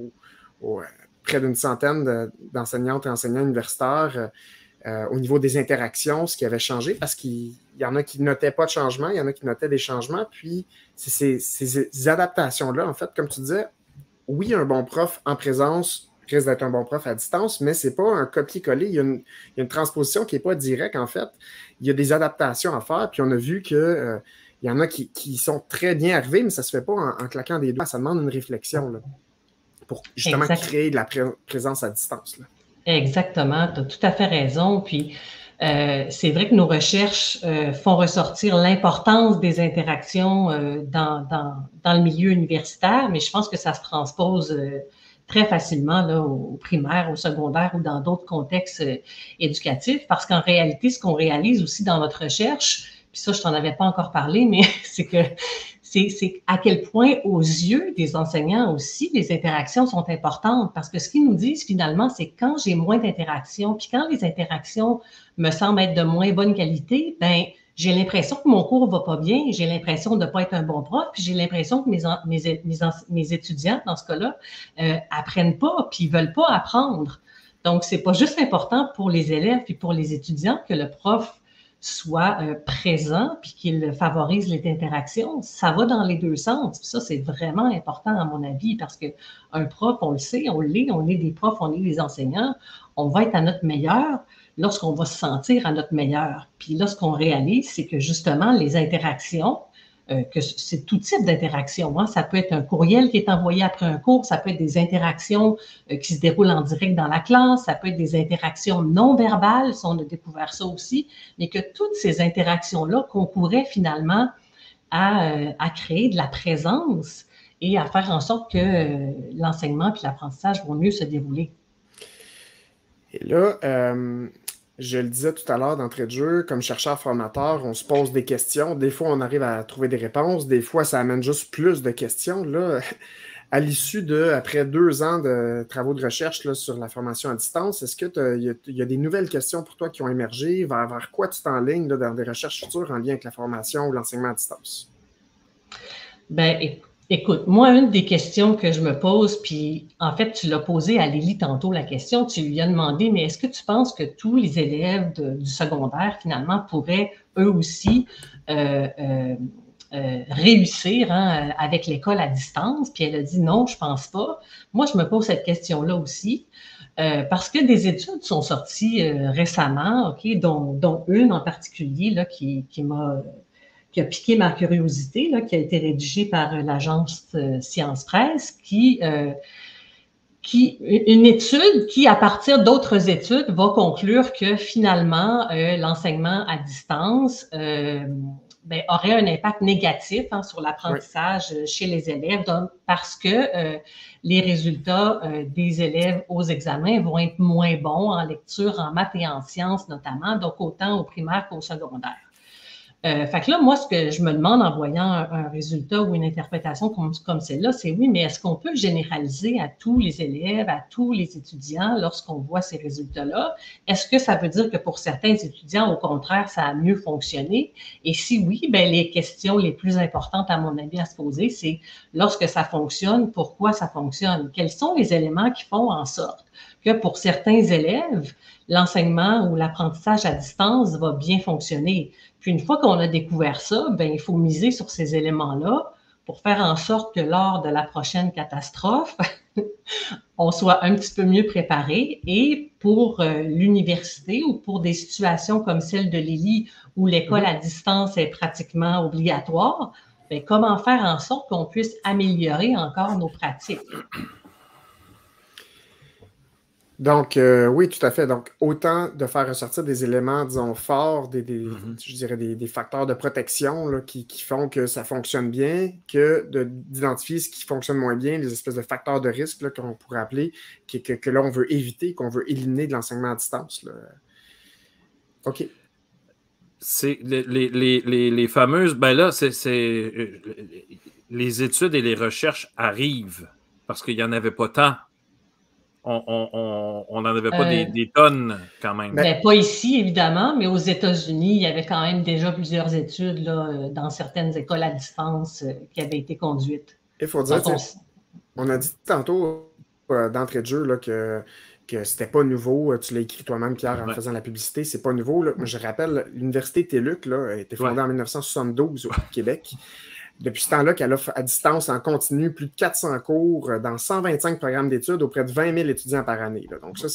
près d'une centaine d'enseignantes et enseignants universitaires au niveau des interactions, ce qui avait changé, parce qu'il y en a qui ne notaient pas de changement, il y en a qui notaient des changements, puis ces adaptations-là, en fait, comme tu disais, oui, un bon prof en présence risque d'être un bon prof à distance, mais ce n'est pas un copier-coller. Il y a une transposition qui n'est pas directe, en fait. Il y a des adaptations à faire, puis on a vu qu'il y en a qui sont très bien arrivés, mais ça ne se fait pas en claquant des doigts. Ça demande une réflexion là, pour justement créer de la présence à distance. Là. Exactement, tu as tout à fait raison. Puis, c'est vrai que nos recherches font ressortir l'importance des interactions dans le milieu universitaire, mais je pense que ça se transpose très facilement là, au primaire, au secondaire ou dans d'autres contextes éducatifs, parce qu'en réalité, ce qu'on réalise aussi dans notre recherche, puis ça, je t'en avais pas encore parlé, mais c'est que c'est à quel point, aux yeux des enseignants aussi, les interactions sont importantes, parce que ce qu'ils nous disent finalement, c'est quand j'ai moins d'interactions, puis quand les interactions me semblent être de moins bonne qualité, j'ai l'impression que mon cours va pas bien, j'ai l'impression de pas être un bon prof, puis j'ai l'impression que mes étudiants, dans ce cas-là, apprennent pas, puis ils veulent pas apprendre. Donc, c'est pas juste important pour les élèves puis pour les étudiants que le prof soit présent puis qu'il favorise les interactions. Ça va dans les deux sens. Puis ça, c'est vraiment important à mon avis parce qu'un prof, on le sait, on est des profs, on est des enseignants, on va être à notre meilleur lorsqu'on va se sentir à notre meilleur. Puis là, ce qu'on réalise, c'est que justement, les interactions, que c'est tout type d'interaction. Hein. Ça peut être un courriel qui est envoyé après un cours, ça peut être des interactions qui se déroulent en direct dans la classe, ça peut être des interactions non verbales, si on a découvert ça aussi, mais que toutes ces interactions-là concouraient finalement à créer de la présence et à faire en sorte que l'enseignement et l'apprentissage vont mieux se dérouler. Et là, je le disais tout à l'heure d'entrée de jeu, comme chercheur-formateur, on se pose des questions. Des fois, on arrive à trouver des réponses. Des fois, ça amène juste plus de questions. Là, à l'issue après 2 ans de travaux de recherche là, sur la formation à distance, est-ce qu'il y a des nouvelles questions pour toi qui ont émergé? Vers quoi tu t'enlignes là, dans des recherches futures en lien avec la formation ou l'enseignement à distance? Ben, écoute, moi, une des questions que je me pose, puis en fait, tu l'as posé à Lily tantôt la question, tu lui as demandé, mais est-ce que tu penses que tous les élèves du secondaire, finalement, pourraient eux aussi réussir avec l'école à distance? Puis elle a dit non, je pense pas. Moi, je me pose cette question-là aussi. Parce que des études sont sorties récemment, OK, dont une en particulier là, qui a piqué ma curiosité, là, qui a été rédigée par l'agence Science Presse, une étude qui, à partir d'autres études, va conclure que finalement, l'enseignement à distance aurait un impact négatif sur l'apprentissage chez les élèves, donc, parce que les résultats des élèves aux examens vont être moins bons en lecture, en maths et en sciences notamment, donc autant au primaire qu'au secondaire. Fait que là, moi, ce que je me demande en voyant un résultat ou une interprétation comme celle-là, c'est oui, mais est-ce qu'on peut le généraliser à tous les élèves, à tous les étudiants lorsqu'on voit ces résultats-là? Est-ce que ça veut dire que pour certains étudiants, au contraire, ça a mieux fonctionné? Et si oui, ben les questions les plus importantes, à mon avis, à se poser, c'est lorsque ça fonctionne, pourquoi ça fonctionne? Quels sont les éléments qui font en sorte que pour certains élèves, l'enseignement ou l'apprentissage à distance va bien fonctionner? Puis une fois qu'on a découvert ça, ben il faut miser sur ces éléments-là pour faire en sorte que lors de la prochaine catastrophe, on soit un petit peu mieux préparé. Et pour l'université ou pour des situations comme celle de Lily où l'école à distance est pratiquement obligatoire, ben comment faire en sorte qu'on puisse améliorer encore nos pratiques? Donc, oui, tout à fait. Donc, autant de faire ressortir des éléments, disons, forts, je dirais des facteurs de protection là, qui font que ça fonctionne bien, que d'identifier ce qui fonctionne moins bien, les espèces de facteurs de risque là, qu'on pourrait appeler, que là, on veut éviter, qu'on veut éliminer de l'enseignement à distance. Là. OK. C'est les fameuses... Ben là, les études et les recherches arrivent parce qu'il n'y en avait pas tant. On n'en avait pas des tonnes quand même. Ben, pas ici, évidemment, mais aux États-Unis, il y avait quand même déjà plusieurs études là, dans certaines écoles à distance qui avaient été conduites. Il faut dire, on a dit tantôt d'entrée de jeu là, que c'était pas nouveau. Tu l'as écrit toi-même, Pierre, en faisant la publicité. C'est pas nouveau. Là. Je rappelle, l'Université TÉLUQ a été fondée en 1972 au Québec. Depuis ce temps-là, qu'elle offre à distance en continu plus de 400 cours dans 125 programmes d'études auprès de 20 000 étudiants par année. Là. Donc ça,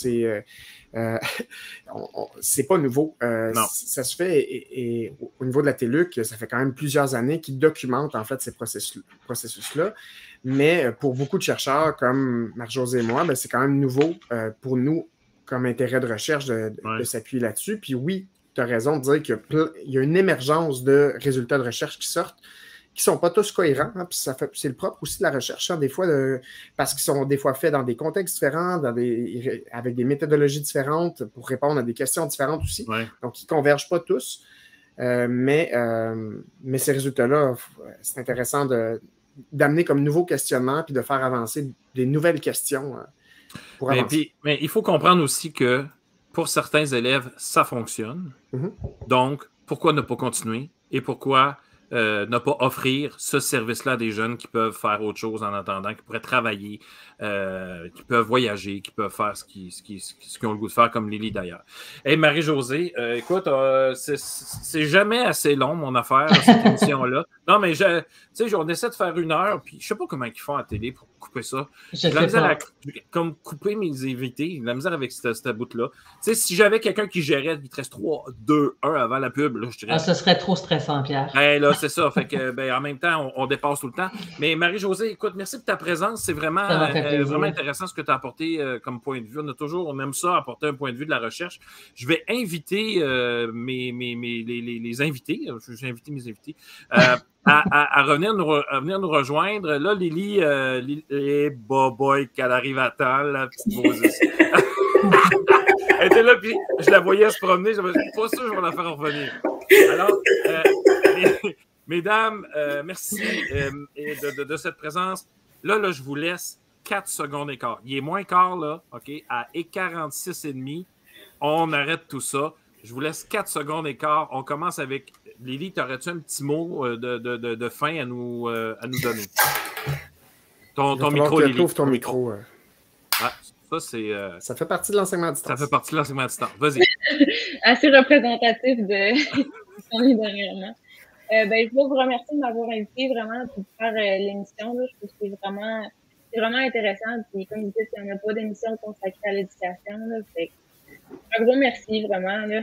c'est pas nouveau. Ça se fait et au niveau de la TÉLUQ, ça fait quand même plusieurs années qu'ils documentent en fait ces processus-là. Mais pour beaucoup de chercheurs comme Marie-Josée et moi, ben, c'est quand même nouveau pour nous comme intérêt de recherche de s'appuyer là-dessus. Puis oui, tu as raison de dire qu'il y a une émergence de résultats de recherche qui sortent, qui ne sont pas tous cohérents. Hein, puis c'est le propre aussi de la recherche, hein, des fois, parce qu'ils sont des fois faits dans des contextes différents, avec des méthodologies différentes pour répondre à des questions différentes aussi. Ouais. Donc, ils ne convergent pas tous. Mais ces résultats-là, c'est intéressant d'amener comme nouveau questionnement puis de faire avancer des nouvelles questions pour avancer. Mais il faut comprendre aussi que pour certains élèves, ça fonctionne. Mm-hmm. Donc, pourquoi ne pas continuer et pourquoi ne pas offrir ce service-là à des jeunes qui peuvent faire autre chose en attendant, qui pourraient travailler, qui peuvent voyager, qui peuvent faire ce qu'ils ont le goût de faire, comme Lily d'ailleurs. Hey Marie-Josée, écoute, c'est jamais assez long, mon affaire, cette émission-là. Non, mais tu sais, on essaie de faire 1 heure, puis je sais pas comment ils font à la télé pour couper ça. J'ai la misère comme couper mes invités, j'ai la misère avec cette bout-là. Tu sais, si j'avais quelqu'un qui gérait, il te reste 3, 2, 1 avant la pub, là, je dirais... ce serait trop stressant, Pierre. Hey, là, c'est ça. Fait que, ben, en même temps, on dépasse tout le temps. Mais Marie-Josée, écoute, merci pour ta présence. C'est vraiment, vraiment intéressant ce que tu as apporté comme point de vue. On aime ça, apporter un point de vue de la recherche. Je vais inviter les invités, j'ai invité mes invités, à venir nous rejoindre. Là, Lily, boy, qu'elle arrive à temps, la petite Moses. Elle était là, puis je la voyais se promener. Je ne suis pas sûr que je vais la faire revenir. Alors, mesdames, merci de cette présence. Là, je vous laisse 4 secondes et quart. Il est moins quart, là, OK? À 46 et demi, on arrête tout ça. Je vous laisse 4 secondes et quart. On commence avec... Lily, t'aurais-tu un petit mot de fin à nous donner? Ton micro, Lily. Ouvre ton micro. Ah, ça, c'est... Ça fait partie de l'enseignement à distance. Ça fait partie de l'enseignement à distance. Vas-y. Assez représentatif de ce qu'on est dernièrement. Je voulais vous remercier de m'avoir invité vraiment pour faire l'émission. Je trouve que c'est vraiment intéressant. Puis comme vous dites, il n'y en a pas d'émission consacrée à l'éducation. Un gros merci, vraiment. Là.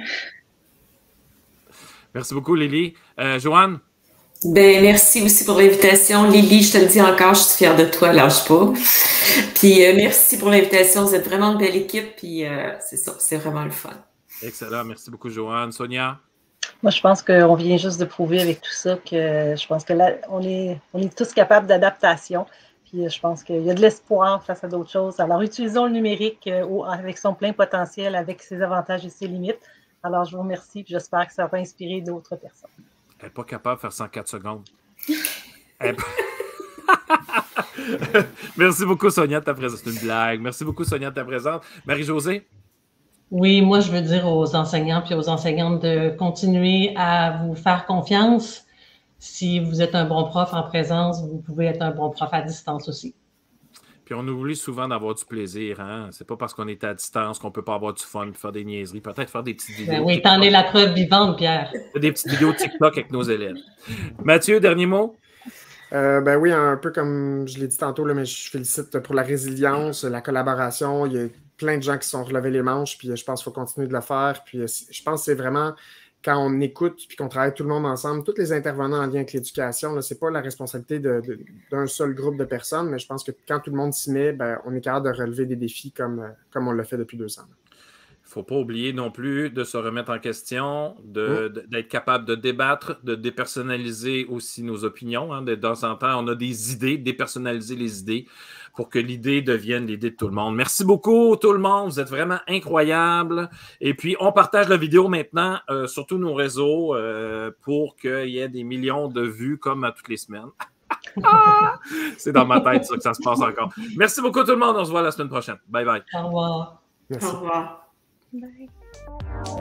Merci beaucoup, Lily. Joanne? Ben, merci aussi pour l'invitation. Lily, je te le dis encore, je suis fière de toi, lâche pas. Puis merci pour l'invitation. Vous êtes vraiment une belle équipe. Puis c'est ça, c'est vraiment le fun. Excellent. Merci beaucoup, Joanne. Sonia? Moi, je pense qu'on vient juste de prouver avec tout ça que je pense que là, on est tous capables d'adaptation. Puis je pense qu'il y a de l'espoir face à d'autres choses. Alors, utilisons le numérique avec son plein potentiel, avec ses avantages et ses limites. Alors, je vous remercie et j'espère que ça va inspirer d'autres personnes. Elle n'est pas capable de faire 104 secondes. Merci beaucoup, Sonia, de ta présence. C'est une blague. Merci beaucoup, Sonia, de ta présence. Marie-Josée? Oui, moi, je veux dire aux enseignants et aux enseignantes de continuer à vous faire confiance. Si vous êtes un bon prof en présence, vous pouvez être un bon prof à distance aussi. Puis on oublie souvent d'avoir du plaisir. Hein? C'est pas parce qu'on est à distance qu'on peut pas avoir du fun, faire des niaiseries, peut-être faire des petites vidéos. Ben oui, t'en es la preuve vivante, Pierre. Des petites vidéos TikTok avec nos élèves. Mathieu, dernier mot? Oui, un peu comme je l'ai dit tantôt, là, mais je félicite pour la résilience, la collaboration. Il y a plein de gens qui se sont relevés les manches, puis je pense qu'il faut continuer de le faire. Puis je pense que c'est vraiment... Quand on écoute puis qu'on travaille tout le monde ensemble, tous les intervenants en lien avec l'éducation, ce n'est pas la responsabilité d'un seul groupe de personnes, mais je pense que quand tout le monde s'y met, on est capable de relever des défis comme on l'a fait depuis 2 ans. Il ne faut pas oublier non plus de se remettre en question, d'être capable de débattre, de dépersonnaliser aussi nos opinions. Hein, de temps en temps, on a des idées, dépersonnaliser les idées pour que l'idée devienne l'idée de tout le monde. Merci beaucoup tout le monde, vous êtes vraiment incroyables. Et puis, on partage la vidéo maintenant sur tous nos réseaux pour qu'il y ait des millions de vues comme à toutes les semaines. C'est dans ma tête ça que ça se passe encore. Merci beaucoup tout le monde, on se voit la semaine prochaine. Bye bye. Au revoir. Merci. Au revoir. Bye.